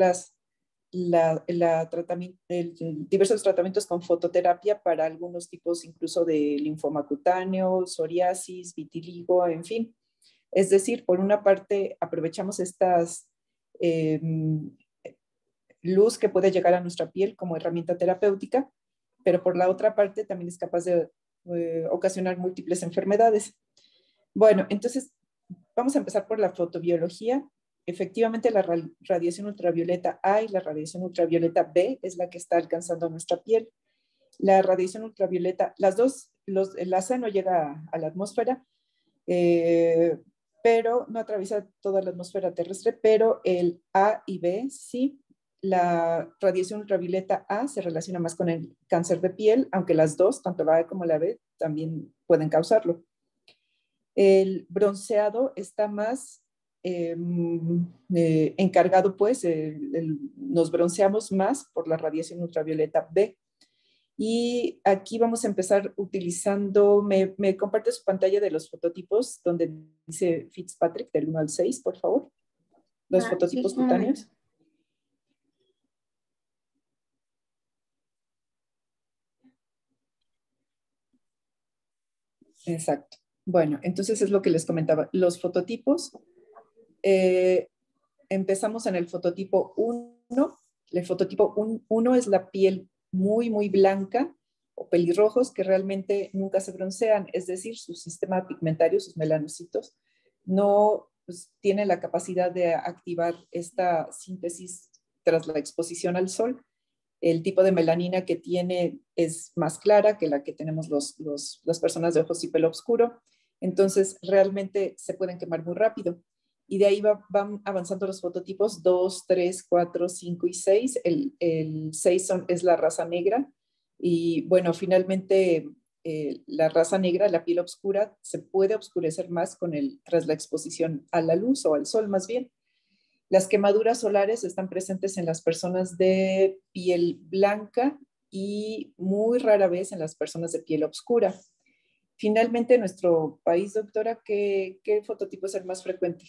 C: diversos tratamientos con fototerapia para algunos tipos incluso de linfoma cutáneo, psoriasis, vitiligo, en fin. Es decir, por una parte aprovechamos estas luz que puede llegar a nuestra piel como herramienta terapéutica, pero por la otra parte también es capaz de ocasionar múltiples enfermedades. Bueno, entonces vamos a empezar por la fotobiología. Efectivamente, la radiación ultravioleta A y la radiación ultravioleta B es la que está alcanzando nuestra piel. La radiación ultravioleta, las dos, la C no llega a la atmósfera, pero no atraviesa toda la atmósfera terrestre, pero el A y B sí. La radiación ultravioleta A se relaciona más con el cáncer de piel, aunque las dos, tanto la A como la B, también pueden causarlo. El bronceado está más encargado, pues, nos bronceamos más por la radiación ultravioleta B. Y aquí vamos a empezar utilizando, me comparte su pantalla de los fototipos, donde dice Fitzpatrick del 1 al 6, por favor. Los fototipos
A: Sí,
C: cutáneos. Exacto. Bueno, entonces es lo que les comentaba. Los fototipos, empezamos en el fototipo 1. El fototipo 1 es la piel muy, muy blanca o pelirrojos que realmente nunca se broncean, es decir, su sistema pigmentario, sus melanocitos, no pues, tiene la capacidad de activar esta síntesis tras la exposición al sol. El tipo de melanina que tiene es más clara que la que tenemos las personas de ojos y pelo oscuro. Entonces, realmente se pueden quemar muy rápido. Y de ahí van avanzando los fototipos 2, 3, 4, 5 y 6. El 6 es la raza negra. Y bueno, finalmente la raza negra, la piel oscura, se puede oscurecer más tras la exposición a la luz o al sol más bien. Las quemaduras solares están presentes en las personas de piel blanca y muy rara vez en las personas de piel oscura. Finalmente, en nuestro país, doctora, ¿qué fototipo es el más frecuente?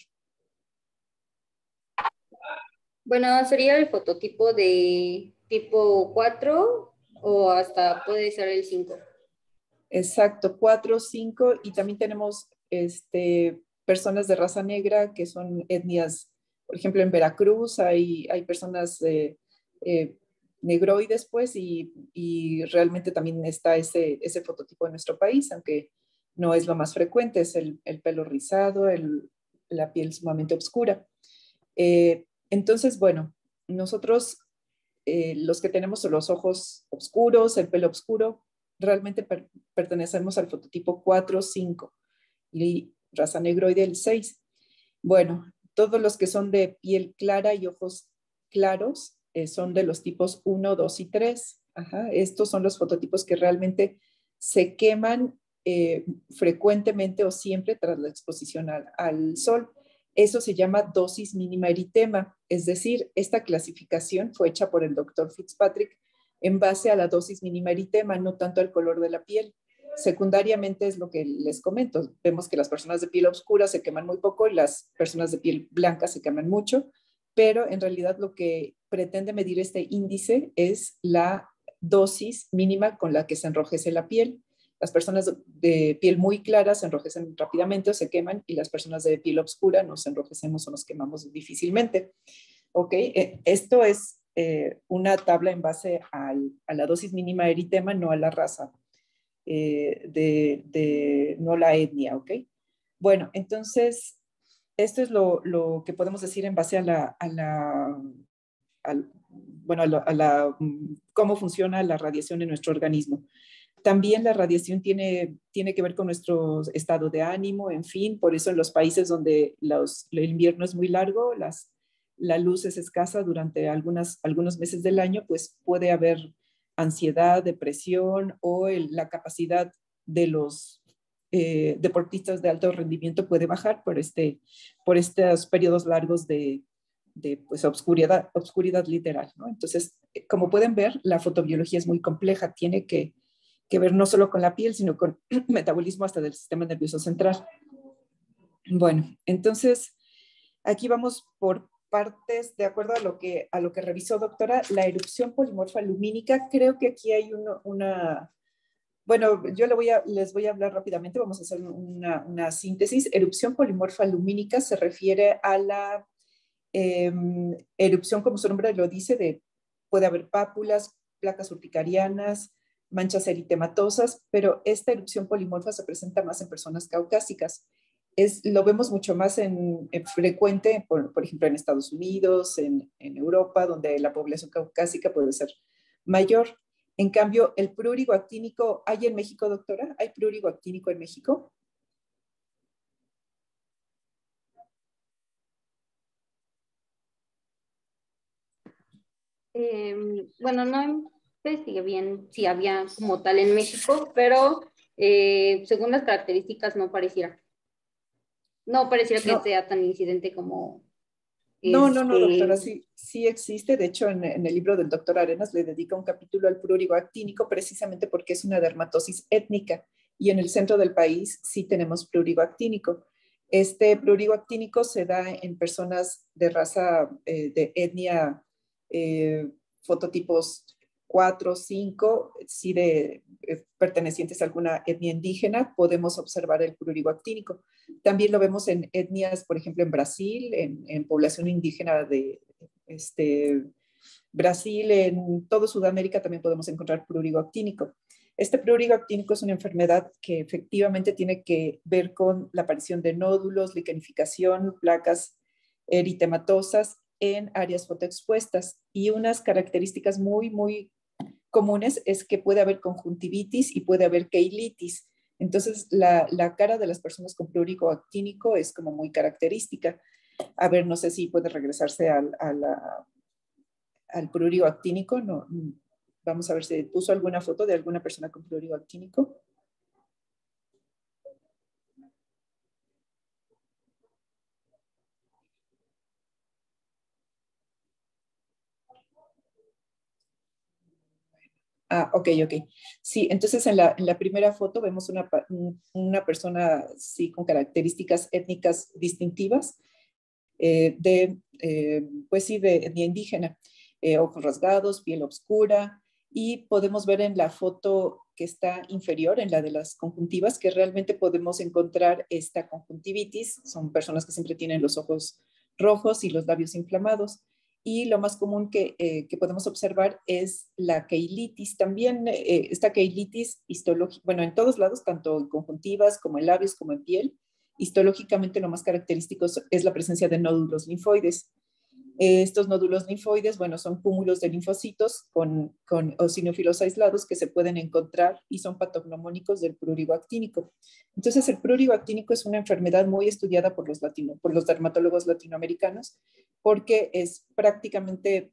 A: Bueno, sería el fototipo de tipo 4 o hasta puede ser el 5.
C: Exacto, 4, 5 y también tenemos personas de raza negra que son etnias, por ejemplo, en Veracruz hay personas negroides, pues, y realmente también está ese fototipo en nuestro país, aunque no es lo más frecuente, es el pelo rizado, la piel sumamente oscura. Entonces, bueno, nosotros, los que tenemos los ojos oscuros, el pelo oscuro, realmente pertenecemos al fototipo 4, 5 y raza negroide el 6. Bueno, todos los que son de piel clara y ojos claros son de los tipos 1, 2 y 3. Ajá, estos son los fototipos que realmente se queman frecuentemente o siempre tras la exposición al sol. Eso se llama dosis mínima eritema, es decir, esta clasificación fue hecha por el doctor Fitzpatrick en base a la dosis mínima eritema, no tanto al color de la piel. secundariamente es lo que les comento. Vemos que las personas de piel oscura se queman muy poco y las personas de piel blanca se queman mucho, pero en realidad lo que pretende medir este índice es la dosis mínima con la que se enrojece la piel. Las personas de piel muy clara se enrojecen rápidamente o se queman, y las personas de piel oscura nos enrojecemos o nos quemamos difícilmente. ¿Ok? Esto es una tabla en base a la dosis mínima de eritema, no a la raza, no la etnia. ¿Ok? Bueno, entonces, esto es lo que podemos decir en base cómo funciona la radiación en nuestro organismo. También la radiación tiene que ver con nuestro estado de ánimo, en fin, por eso en los países donde el invierno es muy largo, la luz es escasa durante algunos meses del año, pues puede haber ansiedad, depresión, o la capacidad de los deportistas de alto rendimiento puede bajar por estos periodos largos de pues, obscuridad literal, ¿no? Entonces, como pueden ver, la fotobiología es muy compleja, tiene que ver no solo con la piel, sino con metabolismo hasta del sistema nervioso central. Bueno, entonces, aquí vamos por partes, de acuerdo a lo que revisó, doctora. La erupción polimorfa lumínica, creo que aquí hay bueno, yo les voy a hablar rápidamente, vamos a hacer una síntesis. Erupción polimorfa lumínica se refiere a la erupción, como su nombre lo dice, puede haber pápulas, placas urticarianas, manchas eritematosas, pero esta erupción polimorfa se presenta más en personas caucásicas. Lo vemos mucho más frecuente, por ejemplo, en Estados Unidos, en Europa, donde la población caucásica puede ser mayor. En cambio, el prurigo actínico, ¿hay en México, doctora? ¿Hay prurigo actínico en México?
A: Bueno, no investigué bien si había como tal en México, pero según las características no pareciera. No pareciera que sea tan incidente como...
C: No, doctora, sí existe. De hecho, en el libro del doctor Arenas le dedica un capítulo al prurigo actínico precisamente porque es una dermatosis étnica, y en el centro del país sí tenemos prurigo actínico. Este prurigo actínico se da en personas de raza, de etnia, fototipos 4, 5, sí, pertenecientes a alguna etnia indígena, podemos observar el prurigo actínico. También lo vemos en etnias, por ejemplo, en Brasil, en población indígena de Brasil, en todo Sudamérica también podemos encontrar prurigo actínico. Este prurigo actínico es una enfermedad que efectivamente tiene que ver con la aparición de nódulos, lichenificación, placas eritematosas en áreas fotoexpuestas, y unas características muy, muy comunes es que puede haber conjuntivitis y puede haber keilitis. Entonces, la cara de las personas con prurigo actínico es como muy característica. A ver, no sé si puede regresarse al prurigo actínico. No, vamos a ver si puso alguna foto de alguna persona con prurigo actínico. Ah, ok. Sí, entonces en la primera foto vemos una persona sí, con características étnicas distintivas, pues sí, de etnia indígena, ojos rasgados, piel oscura, y podemos ver en la foto que está inferior, en la de las conjuntivas, que realmente podemos encontrar esta conjuntivitis. Son personas que siempre tienen los ojos rojos y los labios inflamados. Y lo más común que podemos observar es la keilitis. También esta keilitis histológica, bueno, en todos lados, tanto en conjuntivas como en labios como en piel, histológicamente lo más característico es la presencia de nódulos linfoides. Estos nódulos linfoides, bueno, son cúmulos de linfocitos con eosinófilos aislados que se pueden encontrar y son patognomónicos del prurigo actínico. Entonces, el prurigo actínico es una enfermedad muy estudiada por los dermatólogos latinoamericanos, porque es prácticamente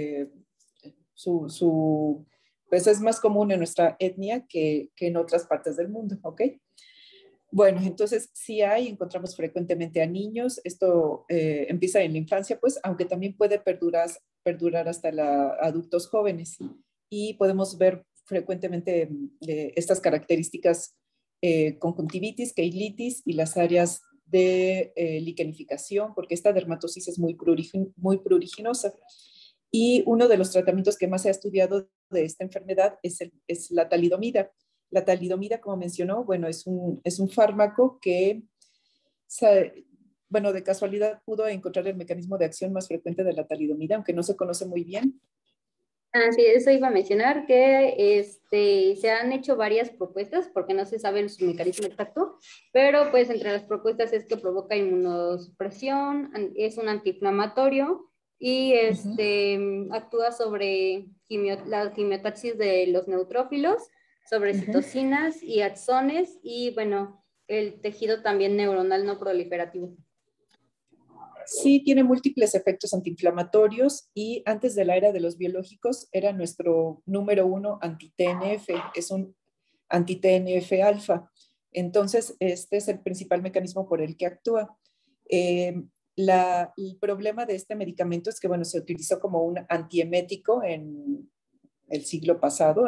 C: pues es más común en nuestra etnia que en otras partes del mundo, ¿ok? Bueno, entonces sí encontramos frecuentemente a niños. Esto empieza en la infancia, pues, aunque también puede perdurar hasta adultos jóvenes. Y podemos ver frecuentemente estas características conjuntivitis, keilitis y las áreas de liquenificación, porque esta dermatosis es muy pruriginosa. Y uno de los tratamientos que más se ha estudiado de esta enfermedad es la talidomida. La talidomida, como mencionó, bueno, es un fármaco que, bueno, de casualidad pudo encontrar el mecanismo de acción más frecuente de la talidomida, aunque no se conoce muy bien.
A: Sí, eso iba a mencionar, que se han hecho varias propuestas, porque no se sabe su mecanismo exacto, pero pues entre las propuestas es que provoca inmunosupresión, es un antiinflamatorio y actúa sobre la quimiotaxis de los neutrófilos, sobre citocinas y axones y bueno, el tejido también neuronal no proliferativo.
C: Sí, tiene múltiples efectos antiinflamatorios y antes de la era de los biológicos era nuestro número 1 anti-TNF, es un anti-TNF alfa. Entonces, este es el principal mecanismo por el que actúa. El problema de este medicamento es que, bueno, se utilizó como un antiemético en el siglo pasado,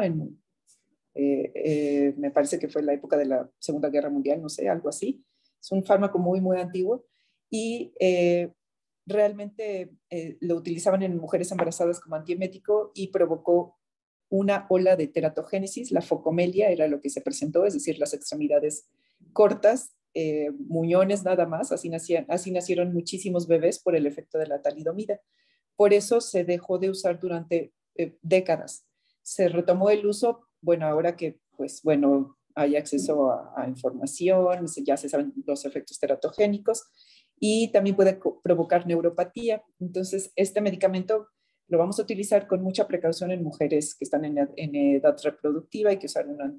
C: me parece que fue en la época de la Segunda Guerra Mundial, no sé, algo así. Es un fármaco muy, muy antiguo y realmente lo utilizaban en mujeres embarazadas como antiemético y provocó una ola de teratogénesis. La focomelia era lo que se presentó, es decir, las extremidades cortas, muñones nada más, así nacieron muchísimos bebés por el efecto de la talidomida. Por eso se dejó de usar durante décadas. Se retomó el uso, bueno, ahora que, pues, bueno, hay acceso a información, ya se saben los efectos teratogénicos y también puede provocar neuropatía. Entonces, este medicamento lo vamos a utilizar con mucha precaución en mujeres que están en edad reproductiva y que usan un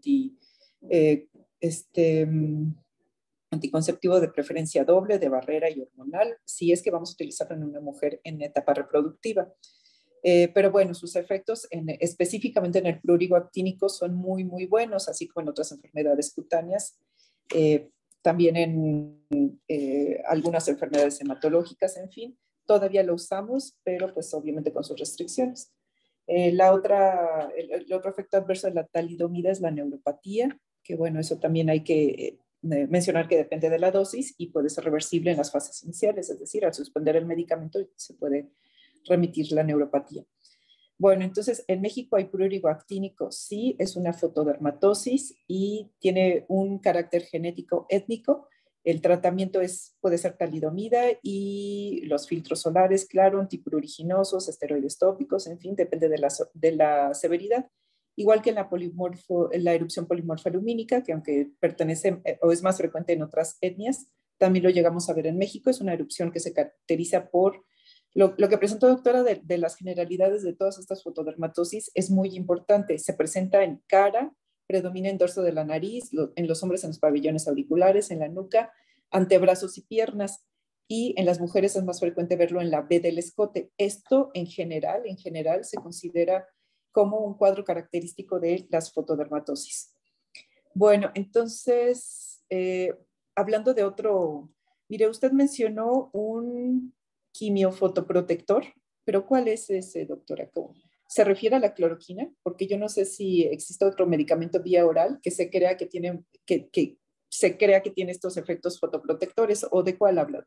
C: anticonceptivo de preferencia doble, de barrera y hormonal, si es que vamos a utilizarlo en una mujer en etapa reproductiva. Pero bueno, sus efectos específicamente en el prurigo actínico son muy, muy buenos, así como en otras enfermedades cutáneas, también en algunas enfermedades hematológicas, en fin. Todavía lo usamos, pero pues obviamente con sus restricciones. El otro efecto adverso de la talidomida es la neuropatía, que bueno, eso también hay que mencionar que depende de la dosis y puede ser reversible en las fases iniciales, es decir, al suspender el medicamento se puede remitir la neuropatía. Bueno, entonces en México hay prurigo actínico, sí, es una fotodermatosis y tiene un carácter genético étnico. El tratamiento puede ser talidomida y los filtros solares, claro, antipruriginosos, esteroides tópicos, en fin, depende de la severidad. Igual que en la erupción polimorfa lumínica, que aunque pertenece o es más frecuente en otras etnias, también lo llegamos a ver en México. Es una erupción que se caracteriza por lo que presentó, doctora, de las generalidades de todas estas fotodermatosis es muy importante. Se presenta en cara, predomina en dorso de la nariz, en los hombres en los pabellones auriculares, en la nuca, antebrazos y piernas. Y en las mujeres es más frecuente verlo en la B del escote. Esto en general se considera como un cuadro característico de las fotodermatosis. Bueno, entonces, hablando de otro, mire, usted mencionó un quimiofotoprotector, pero ¿cuál es ese, doctora? ¿Se refiere a la cloroquina? Porque yo no sé si existe otro medicamento vía oral que se crea que tiene, que se crea que tiene estos efectos fotoprotectores, ¿o de cuál habla?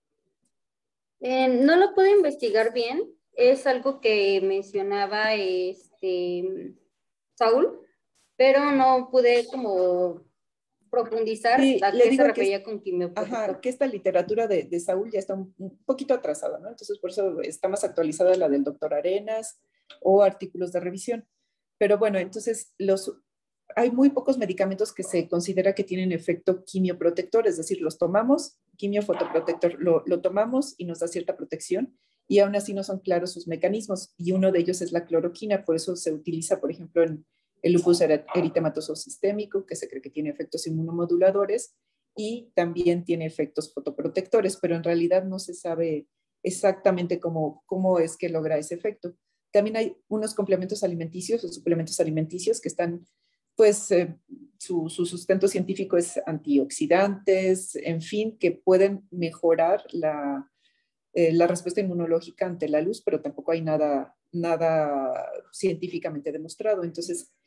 A: No lo puedo investigar bien, es algo que mencionaba Saúl, pero no pude como profundizar
C: Sí,
A: a
C: le
A: qué se
C: digo
A: refería con quimioprotector.
C: que esta literatura de Saúl ya está un poquito atrasada, ¿no? Entonces, por eso está más actualizada la del doctor Arenas o artículos de revisión. Pero bueno, entonces hay muy pocos medicamentos que se considera que tienen efecto quimioprotector, es decir, los tomamos, quimiofotoprotector, lo tomamos y nos da cierta protección, y aún así no son claros sus mecanismos, y uno de ellos es la cloroquina, por eso se utiliza, por ejemplo, en el lupus eritematoso sistémico, que se cree que tiene efectos inmunomoduladores y también tiene efectos fotoprotectores, pero en realidad no se sabe exactamente cómo es que logra ese efecto. También hay unos complementos alimenticios o suplementos alimenticios que están, pues, su sustento científico es antioxidantes, en fin, que pueden mejorar la respuesta inmunológica ante la luz, pero tampoco hay nada científicamente demostrado. Entonces,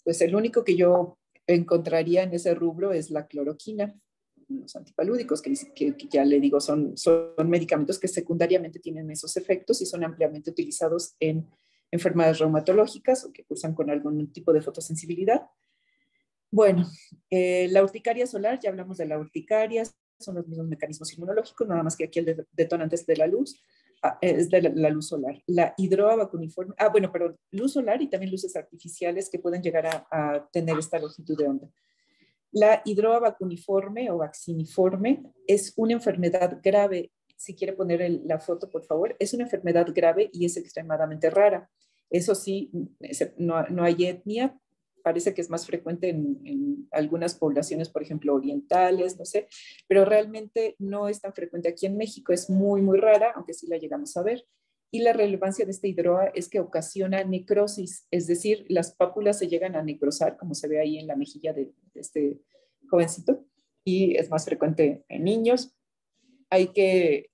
C: pues el único que yo encontraría en ese rubro es la cloroquina, los antipalúdicos, que ya le digo, son medicamentos que secundariamente tienen esos efectos y son ampliamente utilizados en enfermedades reumatológicas o que cursan con algún tipo de fotosensibilidad. Bueno, la urticaria solar, ya hablamos de la urticaria, son los mismos mecanismos inmunológicos, nada más que aquí el detonante es de la luz, es de la luz solar. La hidroa vacuniforme, bueno, perdón, luz solar y también luces artificiales que pueden llegar a tener esta longitud de onda. La hidroa vacuniforme o vacciniforme es una enfermedad grave. Si quiere poner la foto, por favor. Es una enfermedad grave y es extremadamente rara. Eso sí, no hay etnia. Parece que es más frecuente en algunas poblaciones, por ejemplo, orientales, no sé, pero realmente no es tan frecuente aquí en México. Es muy, muy rara, aunque sí la llegamos a ver. Y la relevancia de esta hidroa es que ocasiona necrosis, es decir, las pápulas se llegan a necrosar, como se ve ahí en la mejilla de este jovencito, y es más frecuente en niños. Hay que,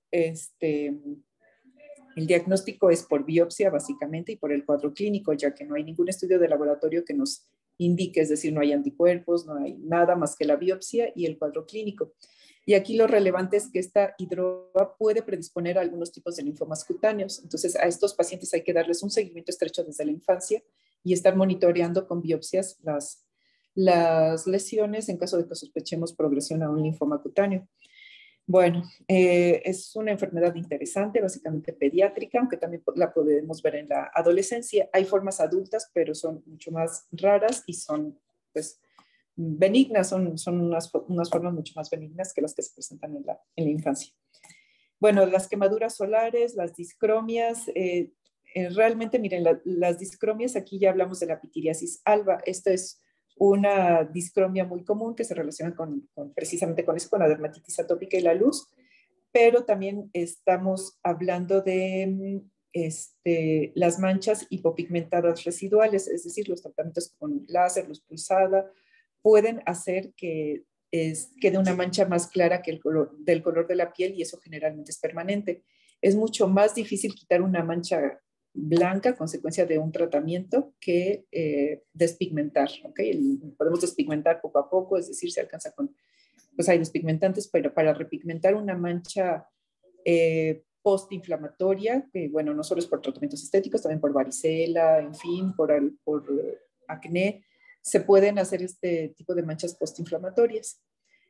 C: el diagnóstico es por biopsia básicamente y por el cuadro clínico, ya que no hay ningún estudio de laboratorio que nos indique, es decir, no hay anticuerpos, no hay nada más que la biopsia y el cuadro clínico. Y aquí lo relevante es que esta hidroa puede predisponer a algunos tipos de linfomas cutáneos. Entonces, a estos pacientes hay que darles un seguimiento estrecho desde la infancia y estar monitoreando con biopsias las lesiones en caso de que sospechemos progresión a un linfoma cutáneo. Bueno, es una enfermedad interesante, básicamente pediátrica, aunque también la podemos ver en la adolescencia. Hay formas adultas, pero son mucho más raras y son, pues, benignas, son unas formas mucho más benignas que las que se presentan en la infancia. Bueno, las quemaduras solares, las discromias, realmente, miren, las discromias, aquí ya hablamos de la pitiriasis alba. Esta es una discromia muy común que se relaciona precisamente con eso, con la dermatitis atópica y la luz, pero también estamos hablando de las manchas hipopigmentadas residuales, es decir, los tratamientos con láser, luz pulsada, pueden hacer que quede una mancha más clara que del color de la piel y eso generalmente es permanente. Es mucho más difícil quitar una mancha blanca, consecuencia de un tratamiento, que despigmentar, ¿ok? Podemos despigmentar poco a poco, es decir, se alcanza pues hay despigmentantes, pero para repigmentar una mancha postinflamatoria, que bueno, no solo es por tratamientos estéticos, también por varicela, en fin, por acné, se pueden hacer este tipo de manchas postinflamatorias.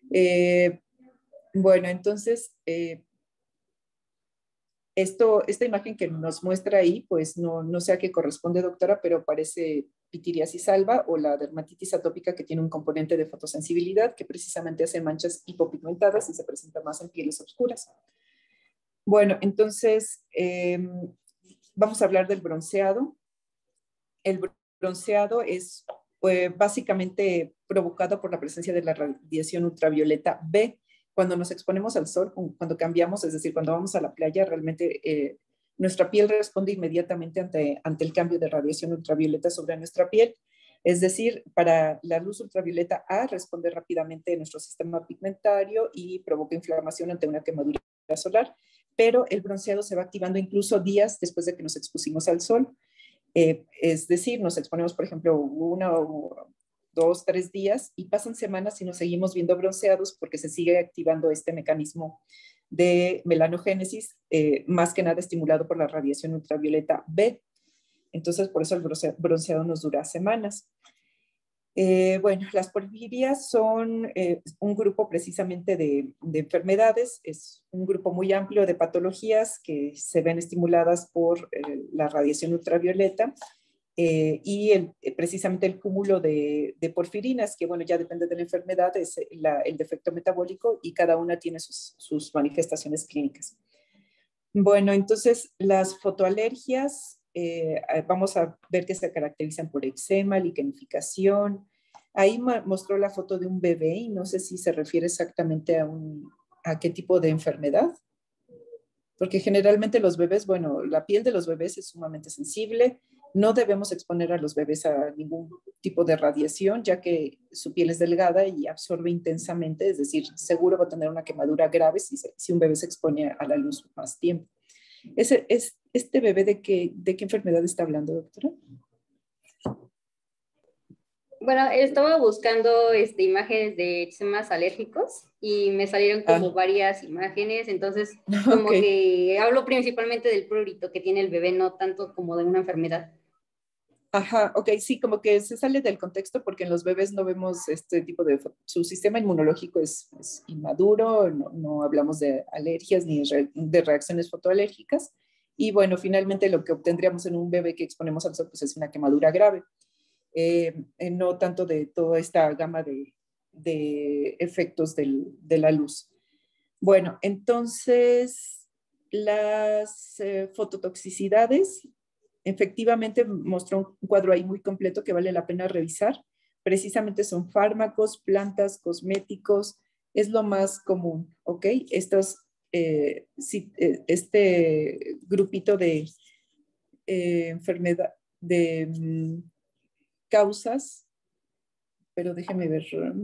C: Bueno, entonces, esta imagen que nos muestra ahí, pues no sé a qué corresponde, doctora, pero parece pitiriasis alba o la dermatitis atópica que tiene un componente de fotosensibilidad que precisamente hace manchas hipopigmentadas y se presenta más en pieles oscuras. Bueno, entonces vamos a hablar del bronceado. El bronceado es básicamente provocado por la presencia de la radiación ultravioleta B. Cuando nos exponemos al sol, cuando cambiamos, es decir, cuando vamos a la playa, realmente nuestra piel responde inmediatamente ante el cambio de radiación ultravioleta sobre nuestra piel. Es decir, para la luz ultravioleta A responde rápidamente nuestro sistema pigmentario y provoca inflamación ante una quemadura solar, pero el bronceado se va activando incluso días después de que nos expusimos al sol. Es decir, nos exponemos, por ejemplo, 1, 2, 3 días y pasan semanas y nos seguimos viendo bronceados porque se sigue activando este mecanismo de melanogénesis, más que nada estimulado por la radiación ultravioleta B. Entonces, por eso el bronceado nos dura semanas. Bueno, las porfirias son un grupo precisamente de enfermedades, es un grupo muy amplio de patologías que se ven estimuladas por la radiación ultravioleta y precisamente el cúmulo de porfirinas, que bueno, ya depende de la enfermedad, es el defecto metabólico y cada una tiene sus manifestaciones clínicas. Bueno, entonces las fotoalergias, vamos a ver que se caracterizan por eczema, lichenificación. Ahí mostró la foto de un bebé y no sé si se refiere exactamente a qué tipo de enfermedad. Porque generalmente los bebés, bueno, la piel de los bebés es sumamente sensible. No debemos exponer a los bebés a ningún tipo de radiación, ya que su piel es delgada y absorbe intensamente, es decir, seguro va a tener una quemadura grave si un bebé se expone a la luz más tiempo. ¿Este bebé de qué enfermedad está hablando, doctora?
A: Bueno, estaba buscando imágenes de eczemas alérgicos y me salieron como
C: Ah,
A: varias imágenes, entonces
C: ok.
A: como que hablo principalmente del prurito que tiene el bebé, no tanto como de una enfermedad.
C: Ajá, ok, sí, como que se sale del contexto porque en los bebés no vemos este tipo de, su sistema inmunológico es inmaduro, no hablamos de alergias ni de reacciones fotoalérgicas. Y bueno, finalmente lo que obtendríamos en un bebé que exponemos al sol pues es una quemadura grave, no tanto de toda esta gama de efectos de la luz. Bueno, entonces las fototoxicidades efectivamente mostró un cuadro ahí muy completo que vale la pena revisar. Precisamente son fármacos, plantas, cosméticos, es lo más común, ¿ok? Este grupito de enfermedad, de causas, pero déjeme ver.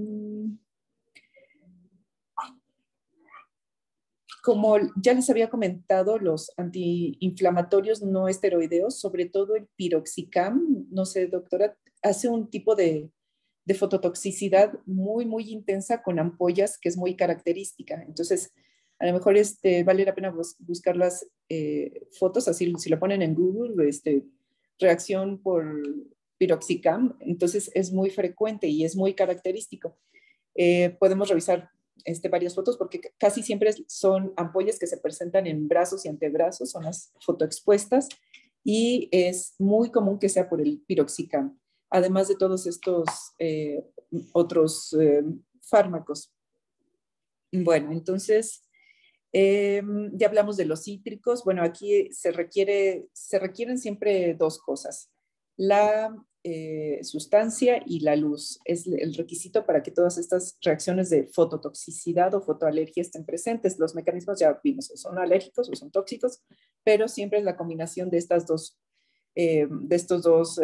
C: Como ya les había comentado, los antiinflamatorios no esteroideos, sobre todo el piroxicam, no sé, doctora, hace un tipo de fototoxicidad muy, muy intensa con ampollas que es muy característica. Entonces, a lo mejor vale la pena buscar las fotos, así si lo ponen en Google, reacción por piroxicam, entonces es muy frecuente y es muy característico. Podemos revisar varias fotos porque casi siempre son ampollas que se presentan en brazos y antebrazos, son las fotoexpuestas y es muy común que sea por el piroxicam, además de todos estos otros fármacos. Bueno, entonces ya hablamos de los cítricos. Bueno, aquí se requieren siempre dos cosas. La sustancia y la luz es el requisito para que todas estas reacciones de fototoxicidad o fotoalergia estén presentes. Los mecanismos ya vimos, son alérgicos o son tóxicos, pero siempre es la combinación de estos dos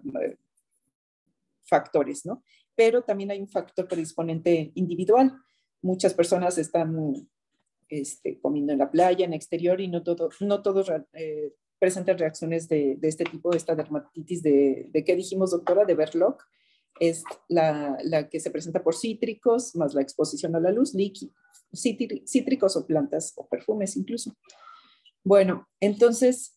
C: factores, ¿no? Pero también hay un factor predisponente individual. Muchas personas están comiendo en la playa, en exterior, y no todos presentan reacciones de este tipo, de esta dermatitis de ¿qué dijimos, doctora? De Berlock. Es la que se presenta por cítricos, más la exposición a la luz, cítricos o plantas o perfumes incluso. Bueno, entonces,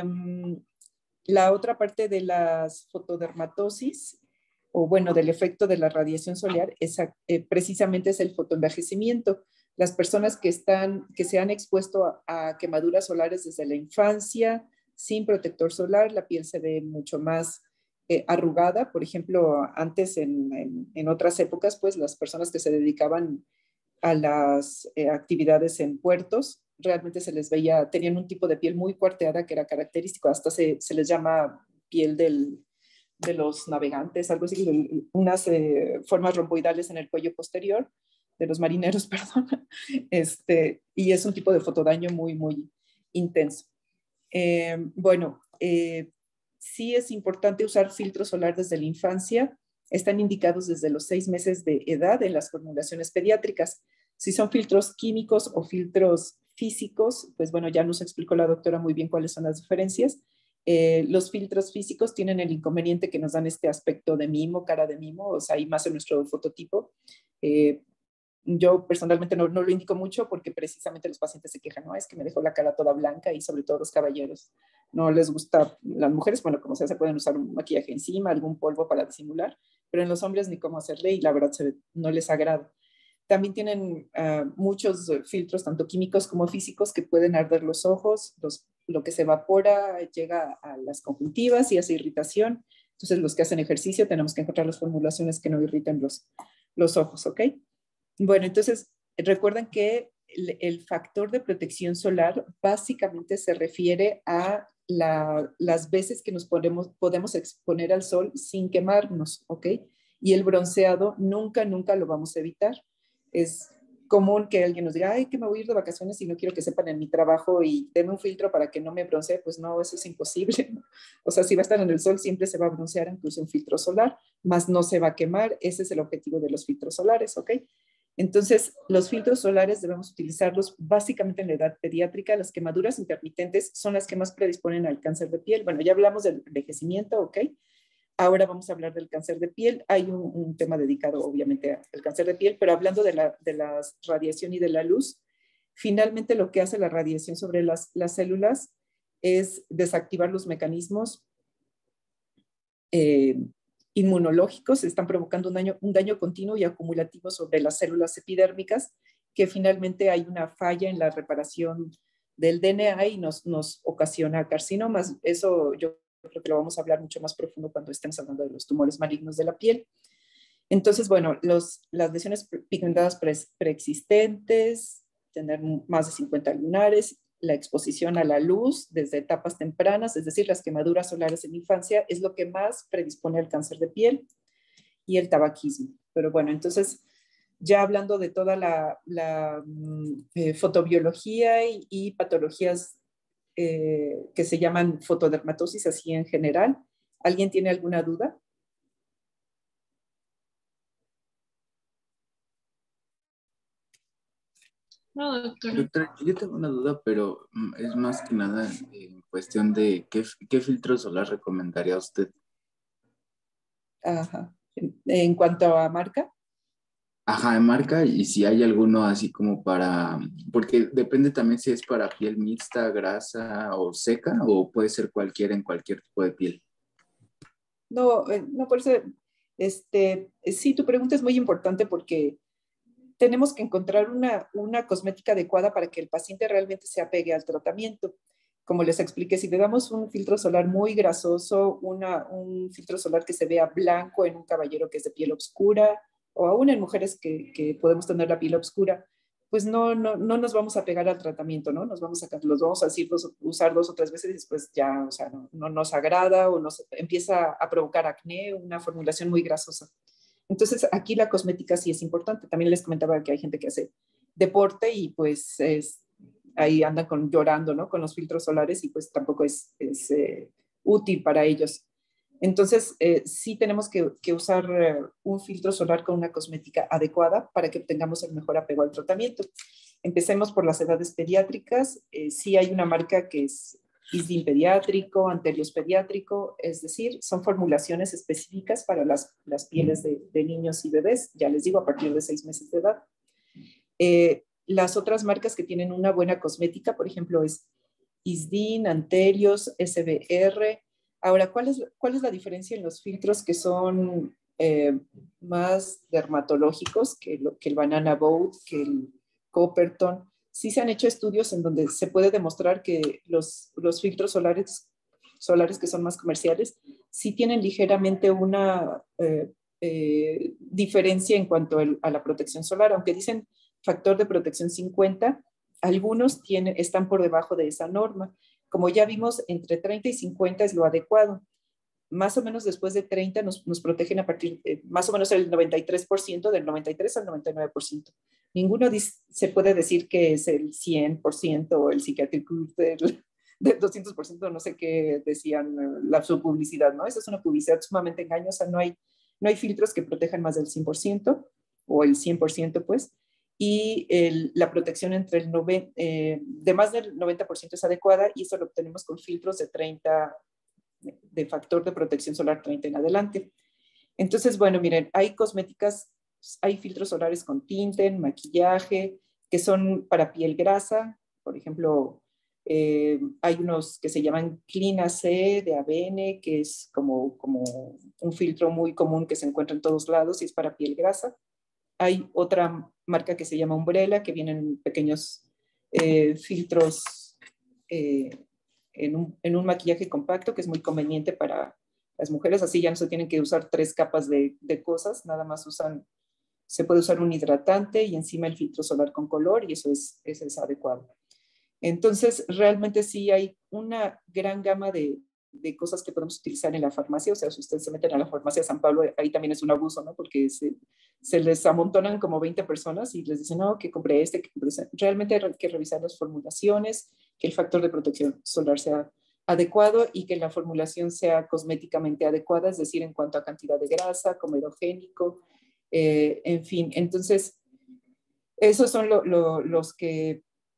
C: la otra parte de las fotodermatosis, o bueno, del efecto de la radiación solar, precisamente es el fotoenvejecimiento. Las personas que se han expuesto a quemaduras solares desde la infancia, sin protector solar, la piel se ve mucho más arrugada. Por ejemplo, antes en otras épocas, pues las personas que se dedicaban a las actividades en puertos, realmente se les veía, tenían un tipo de piel muy cuarteada que era característico, hasta se les llama piel de los navegantes, algo así, unas formas romboidales en el cuello posterior de los marineros, perdón, y es un tipo de fotodaño muy, muy intenso. Bueno, sí es importante usar filtro solar desde la infancia. Están indicados desde los 6 meses de edad en las formulaciones pediátricas. Si son filtros químicos o filtros físicos, pues bueno, ya nos explicó la doctora muy bien cuáles son las diferencias. Los filtros físicos tienen el inconveniente que nos dan este aspecto de mimo, cara de mimo, o sea, hay más en nuestro fototipo. Yo personalmente no lo indico mucho porque precisamente los pacientes se quejan, no, es que me dejó la cara toda blanca, y sobre todo los caballeros no les gusta. Las mujeres, bueno, como sea, se pueden usar un maquillaje encima, algún polvo para disimular, pero en los hombres ni cómo hacerle, y la verdad no les agrada. También tienen muchos filtros, tanto químicos como físicos, que pueden arder los ojos, lo que se evapora llega a las conjuntivas y hace irritación. Entonces, los que hacen ejercicio tenemos que encontrar las formulaciones que no irriten los ojos, ¿ok? Bueno, entonces recuerden que el factor de protección solar básicamente se refiere a las veces que nos podemos exponer al sol sin quemarnos, ¿ok? Y el bronceado nunca, nunca lo vamos a evitar. Es común que alguien nos diga, ay, que me voy a ir de vacaciones y no quiero que sepan en mi trabajo y denme un filtro para que no me broncee. Pues no, eso es imposible. O sea, si va a estar en el sol, siempre se va a broncear, incluso un filtro solar, más no se va a quemar. Ese es el objetivo de los filtros solares, ¿ok? Entonces, los filtros solares debemos utilizarlos básicamente en la edad pediátrica. Las quemaduras intermitentes son las que más predisponen al cáncer de piel. Bueno, ya hablamos del envejecimiento, ¿ok? Ahora vamos a hablar del cáncer de piel. Hay un tema dedicado obviamente al cáncer de piel, pero hablando de la radiación y de la luz, finalmente lo que hace la radiación sobre las células es desactivar los mecanismos inmunológicos, están provocando un daño continuo y acumulativo sobre las células epidérmicas, que finalmente hay una falla en la reparación del DNA y nos ocasiona carcinomas. Eso yo creo que lo vamos a hablar mucho más profundo cuando estemos hablando de los tumores malignos de la piel. Entonces, bueno, las lesiones pigmentadas preexistentes, tener más de 50 lunares, la exposición a la luz desde etapas tempranas, es decir, las quemaduras solares en infancia, es lo que más predispone al cáncer de piel, y el tabaquismo. Pero bueno, entonces, ya hablando de toda la fotobiología y patologías que se llaman fotodermatosis, así en general, ¿alguien tiene alguna duda?
B: No, doctora.
D: Doctora, yo tengo una duda, pero es más que nada en cuestión de qué filtro solar recomendaría usted.
C: Ajá. En cuanto a marca.
D: Ajá, de marca, y si hay alguno así como para, porque depende también si es para piel mixta, grasa o seca, o puede ser cualquiera en cualquier tipo de piel.
C: No, no, por eso, sí, tu pregunta es muy importante porque tenemos que encontrar una cosmética adecuada para que el paciente realmente se apegue al tratamiento. Como les expliqué, si le damos un filtro solar muy grasoso, un filtro solar que se vea blanco en un caballero que es de piel oscura, o aún en mujeres que podemos tener la piel oscura, pues no nos vamos a pegar al tratamiento, ¿no? Los vamos a usar 2 o 3 veces y después ya, o sea, no nos agrada o empieza a provocar acné, una formulación muy grasosa. Entonces, aquí la cosmética sí es importante. También les comentaba que hay gente que hace deporte y pues ahí andan llorando, ¿no? Con los filtros solares y pues tampoco es útil para ellos. Entonces, sí tenemos que usar un filtro solar con una cosmética adecuada para que obtengamos el mejor apego al tratamiento. Empecemos por las edades pediátricas. Sí hay una marca que es Isdin pediátrico, Anterios pediátrico, es decir, son formulaciones específicas para las pieles de niños y bebés, ya les digo, a partir de 6 meses de edad. Las otras marcas que tienen una buena cosmética, por ejemplo, es Isdin, Anterios, SBR. Ahora, ¿cuál es la diferencia en los filtros que son más dermatológicos que el Banana Boat, que el Coppertone? Sí se han hecho estudios en donde se puede demostrar que los filtros solares que son más comerciales sí tienen ligeramente una diferencia en cuanto a la protección solar, aunque dicen factor de protección 50, algunos están por debajo de esa norma. Como ya vimos, entre 30 y 50 es lo adecuado. Más o menos después de 30 nos protegen a partir de más o menos el 93%, del 93 al 99%. Ninguno se puede decir que es el 100% o el Psychiatric Group del 200%, no sé qué decían su publicidad, ¿no? Esa es una publicidad sumamente engañosa, no hay filtros que protejan más del 100% o el 100%, pues, y la protección de más del 90% es adecuada, y eso lo obtenemos con filtros de 30, de factor de protección solar 30 en adelante. Entonces, bueno, miren, hay cosméticas, hay filtros solares con tinte, maquillaje, que son para piel grasa. Por ejemplo, hay unos que se llaman Clean AC de Avene, que es como un filtro muy común que se encuentra en todos lados y es para piel grasa. Hay otra marca que se llama Umbrella, que vienen pequeños filtros en un maquillaje compacto, que es muy conveniente para las mujeres. Así ya no se tienen que usar 3 capas de cosas, nada más se puede usar un hidratante y encima el filtro solar con color, y eso es adecuado. Entonces, realmente sí hay una gran gama de cosas que podemos utilizar en la farmacia. O sea, si ustedes se meten a la farmacia de San Pablo, ahí también es un abuso, ¿no? Porque se les amontonan como 20 personas y les dicen, no, que compré que compré este. Realmente hay que revisar las formulaciones, que el factor de protección solar sea adecuado y que la formulación sea cosméticamente adecuada, es decir, en cuanto a cantidad de grasa, comedogénico, en fin. Entonces, esos son los que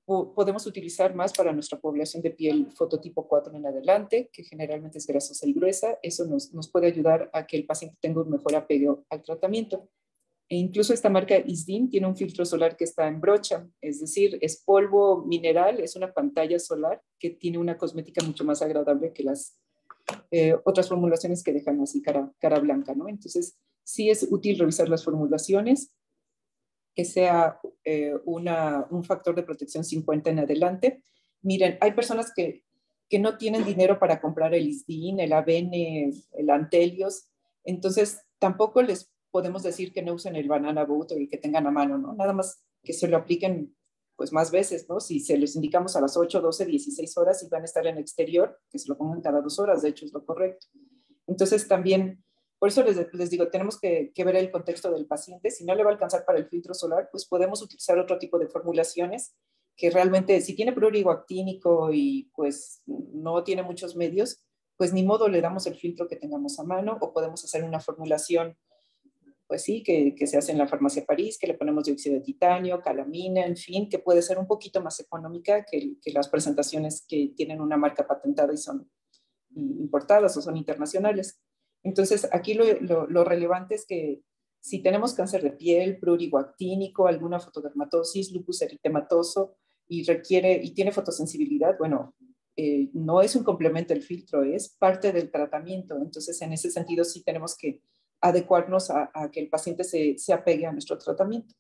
C: podemos utilizar más para nuestra población de piel fototipo 4 en adelante, que generalmente es grasosa y gruesa. Eso nos puede ayudar a que el paciente tenga un mejor apego al tratamiento. E incluso esta marca Isdin tiene un filtro solar que está en brocha, es decir, es polvo mineral, es una pantalla solar que tiene una cosmética mucho más agradable que las otras formulaciones que dejan así cara blanca, ¿no? Entonces, sí es útil revisar las formulaciones, que sea un factor de protección 50 en adelante. Miren, hay personas que no tienen dinero para comprar el Isdin, el Avene, el Antelios, entonces tampoco les podemos decir que no usen el Banana Boat o el que tengan a mano, ¿no? Nada más que se lo apliquen pues más veces, ¿no? Si se les indicamos a las 8, 12, 16 horas y van a estar en el exterior, que se lo pongan cada 2 horas, de hecho es lo correcto. Entonces también, por eso les digo, tenemos que ver el contexto del paciente. Si no le va a alcanzar para el filtro solar, pues podemos utilizar otro tipo de formulaciones que realmente, si tiene prurigo actínico y pues no tiene muchos medios, pues ni modo le damos el filtro que tengamos a mano, o podemos hacer una formulación pues sí, que se hace en la farmacia París, que le ponemos dióxido de titanio, calamina, en fin, que puede ser un poquito más económica que las presentaciones que tienen una marca patentada y son importadas o son internacionales. Entonces, aquí lo relevante es que si tenemos cáncer de piel, prurigo actínico, alguna fotodermatosis, lupus eritematoso y tiene fotosensibilidad, bueno, no es un complemento el filtro, es parte del tratamiento. Entonces, en ese sentido, sí tenemos que adecuarnos a que el paciente se apegue a nuestro tratamiento.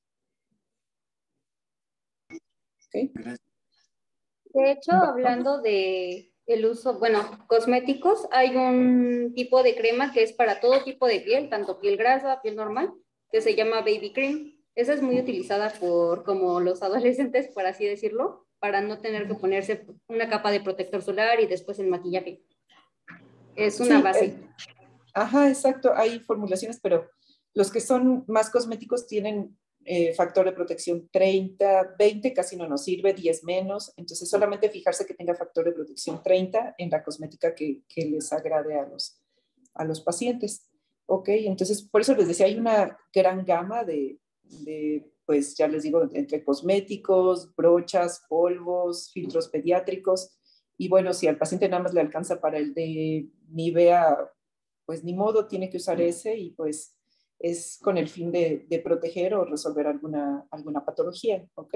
C: ¿Okay?
A: De hecho, hablando de el uso, bueno, cosméticos, hay un tipo de crema que es para todo tipo de piel, tanto piel grasa, piel normal, que se llama Baby Cream. Esa es muy utilizada por como los adolescentes, por así decirlo, para no tener que ponerse una capa de protector solar y después el maquillaje. Es una base.
C: Ajá, exacto. Hay formulaciones, pero los que son más cosméticos tienen factor de protección 30, 20 casi no nos sirve, 10 menos. Entonces, solamente fijarse que tenga factor de protección 30 en la cosmética que les agrade a los pacientes. Ok, entonces, por eso les decía, hay una gran gama de pues ya les digo, entre cosméticos, brochas, polvos, filtros pediátricos. Y bueno, si al paciente nada más le alcanza para el de Nivea, pues ni modo, tiene que usar ese y pues es con el fin de proteger o resolver alguna patología, ¿ok?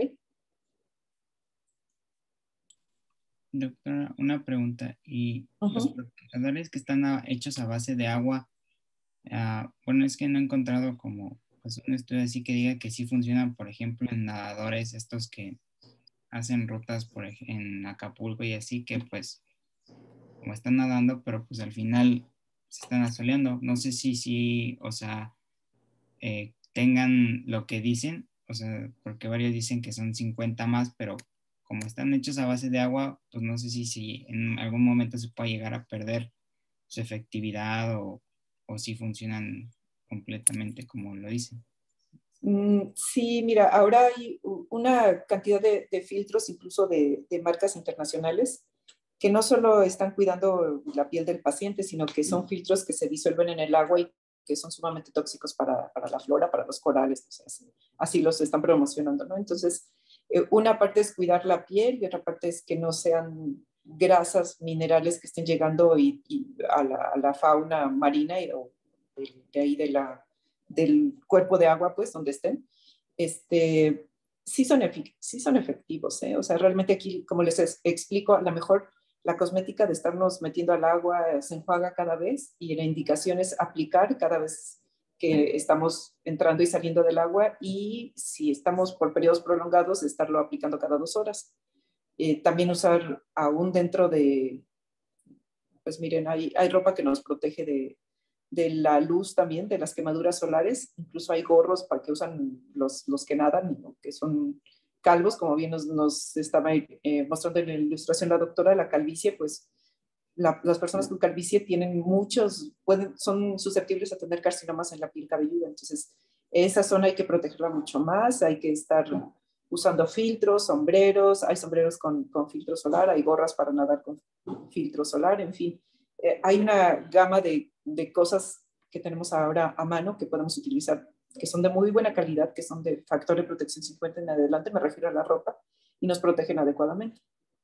E: Doctora, una pregunta. ¿Y los protectores que están hechos a base de agua, bueno, es que no he encontrado como pues, un estudio así que diga que sí funcionan, por ejemplo, en nadadores, estos que hacen rutas en Acapulco y así, que pues como están nadando, pero pues al final se están asoleando? No sé si o sea, tengan lo que dicen, o sea, porque varios dicen que son 50 más, pero como están hechos a base de agua, pues no sé si en algún momento se puede llegar a perder su efectividad o si funcionan completamente como lo dicen.
C: Sí, mira, ahora hay una cantidad de filtros, incluso de marcas internacionales, que no solo están cuidando la piel del paciente, sino que son filtros que se disuelven en el agua y que son sumamente tóxicos para la flora, para los corales, o sea, así los están promocionando, ¿no? Entonces, una parte es cuidar la piel y otra parte es que no sean grasas, minerales que estén llegando a la fauna marina o de ahí del cuerpo de agua, pues, donde estén. Sí son efectivos, ¿eh? O sea, realmente aquí, como les explico, a lo mejor la cosmética de estarnos metiendo al agua se enjuaga cada vez y la indicación es aplicar cada vez que estamos entrando y saliendo del agua, y si estamos por periodos prolongados, estarlo aplicando cada 2 horas. También usar aún dentro pues miren, hay ropa que nos protege de la luz también, de las quemaduras solares. Incluso hay gorros para que usan los que nadan, ¿no? Que son calvos, como bien nos estaba mostrando en la ilustración la doctora. La calvicie, pues las personas con calvicie tienen son susceptibles a tener carcinomas en la piel cabelluda. Entonces, esa zona hay que protegerla mucho más, hay que estar usando filtros, sombreros, hay sombreros con filtro solar, hay gorras para nadar con filtro solar, en fin. Hay una gama de cosas que tenemos ahora a mano que podemos utilizar, que son de muy buena calidad, que son de factor de protección 50 en adelante, me refiero a la ropa, y nos protegen adecuadamente.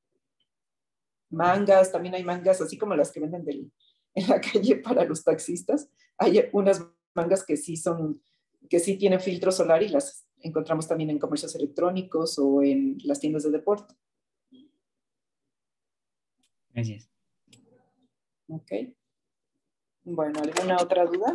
C: Mangas, también hay mangas, así como las que venden en la calle para los taxistas. Hay unas mangas que sí tienen filtro solar y las encontramos también en comercios electrónicos o en las tiendas de deporte.
E: Gracias.
C: Ok. Bueno, ¿alguna otra duda?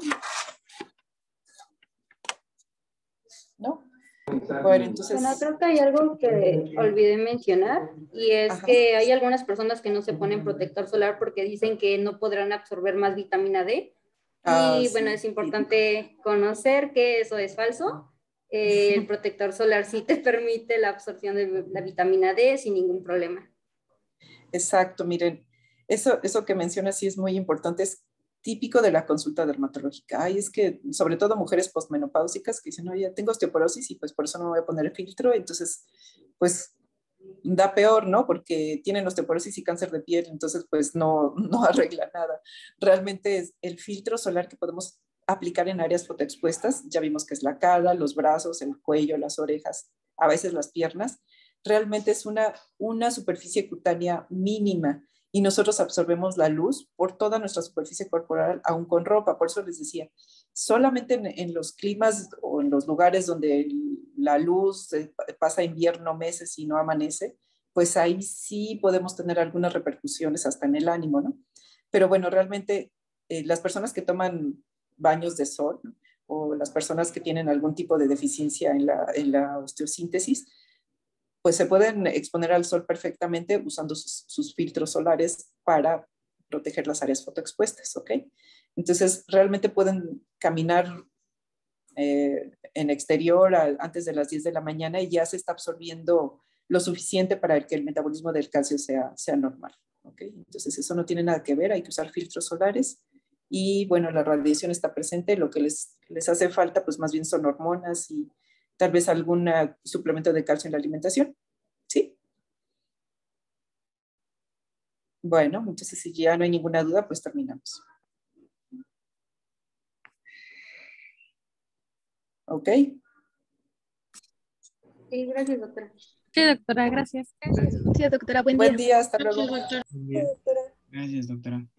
C: ¿No? Bueno, entonces...
A: Bueno, creo que hay algo que olvidé mencionar y es
C: Ajá.
A: que hay algunas personas que no se ponen protector solar porque dicen que no podrán absorber más vitamina D. Y bueno,
C: sí,
A: es importante conocer que eso es falso. El protector solar sí te permite la absorción de la vitamina D sin ningún problema.
C: Exacto, miren, eso que mencionas sí es muy importante, es típico de la consulta dermatológica. Ay, es que sobre todo mujeres postmenopáusicas que dicen, oye, tengo osteoporosis y pues por eso no me voy a poner el filtro, entonces pues da peor, ¿no? Porque tienen osteoporosis y cáncer de piel, entonces pues no arregla nada. Realmente es el filtro solar que podemos aplicar en áreas fotoexpuestas, ya vimos que es la cara, los brazos, el cuello, las orejas, a veces las piernas, realmente es una superficie cutánea mínima y nosotros absorbemos la luz por toda nuestra superficie corporal, aún con ropa. Por eso les decía, solamente en los climas o en los lugares donde la luz pasa invierno meses y no amanece, pues ahí sí podemos tener algunas repercusiones hasta en el ánimo, ¿no? Pero bueno, realmente las personas que toman baños de sol, ¿no? O las personas que tienen algún tipo de deficiencia en la osteosíntesis, pues se pueden exponer al sol perfectamente usando sus filtros solares para proteger las áreas fotoexpuestas, ¿ok? Entonces, realmente pueden caminar en exterior antes de las 10 de la mañana y ya se está absorbiendo lo suficiente para que el metabolismo del calcio sea normal, ¿ok? Entonces, eso no tiene nada que ver, hay que usar filtros solares y, bueno, la radiación está presente, lo que les hace falta, pues más bien son hormonas y tal vez algún suplemento de calcio en la alimentación, ¿sí? Bueno, entonces si ya no hay ninguna duda, pues terminamos. ¿Ok?
A: Sí, gracias, doctora.
B: Sí, doctora, gracias.
F: Sí, doctora, buen
C: Buen
F: día.
C: día, hasta luego.
B: Doctora.
E: Gracias, doctora.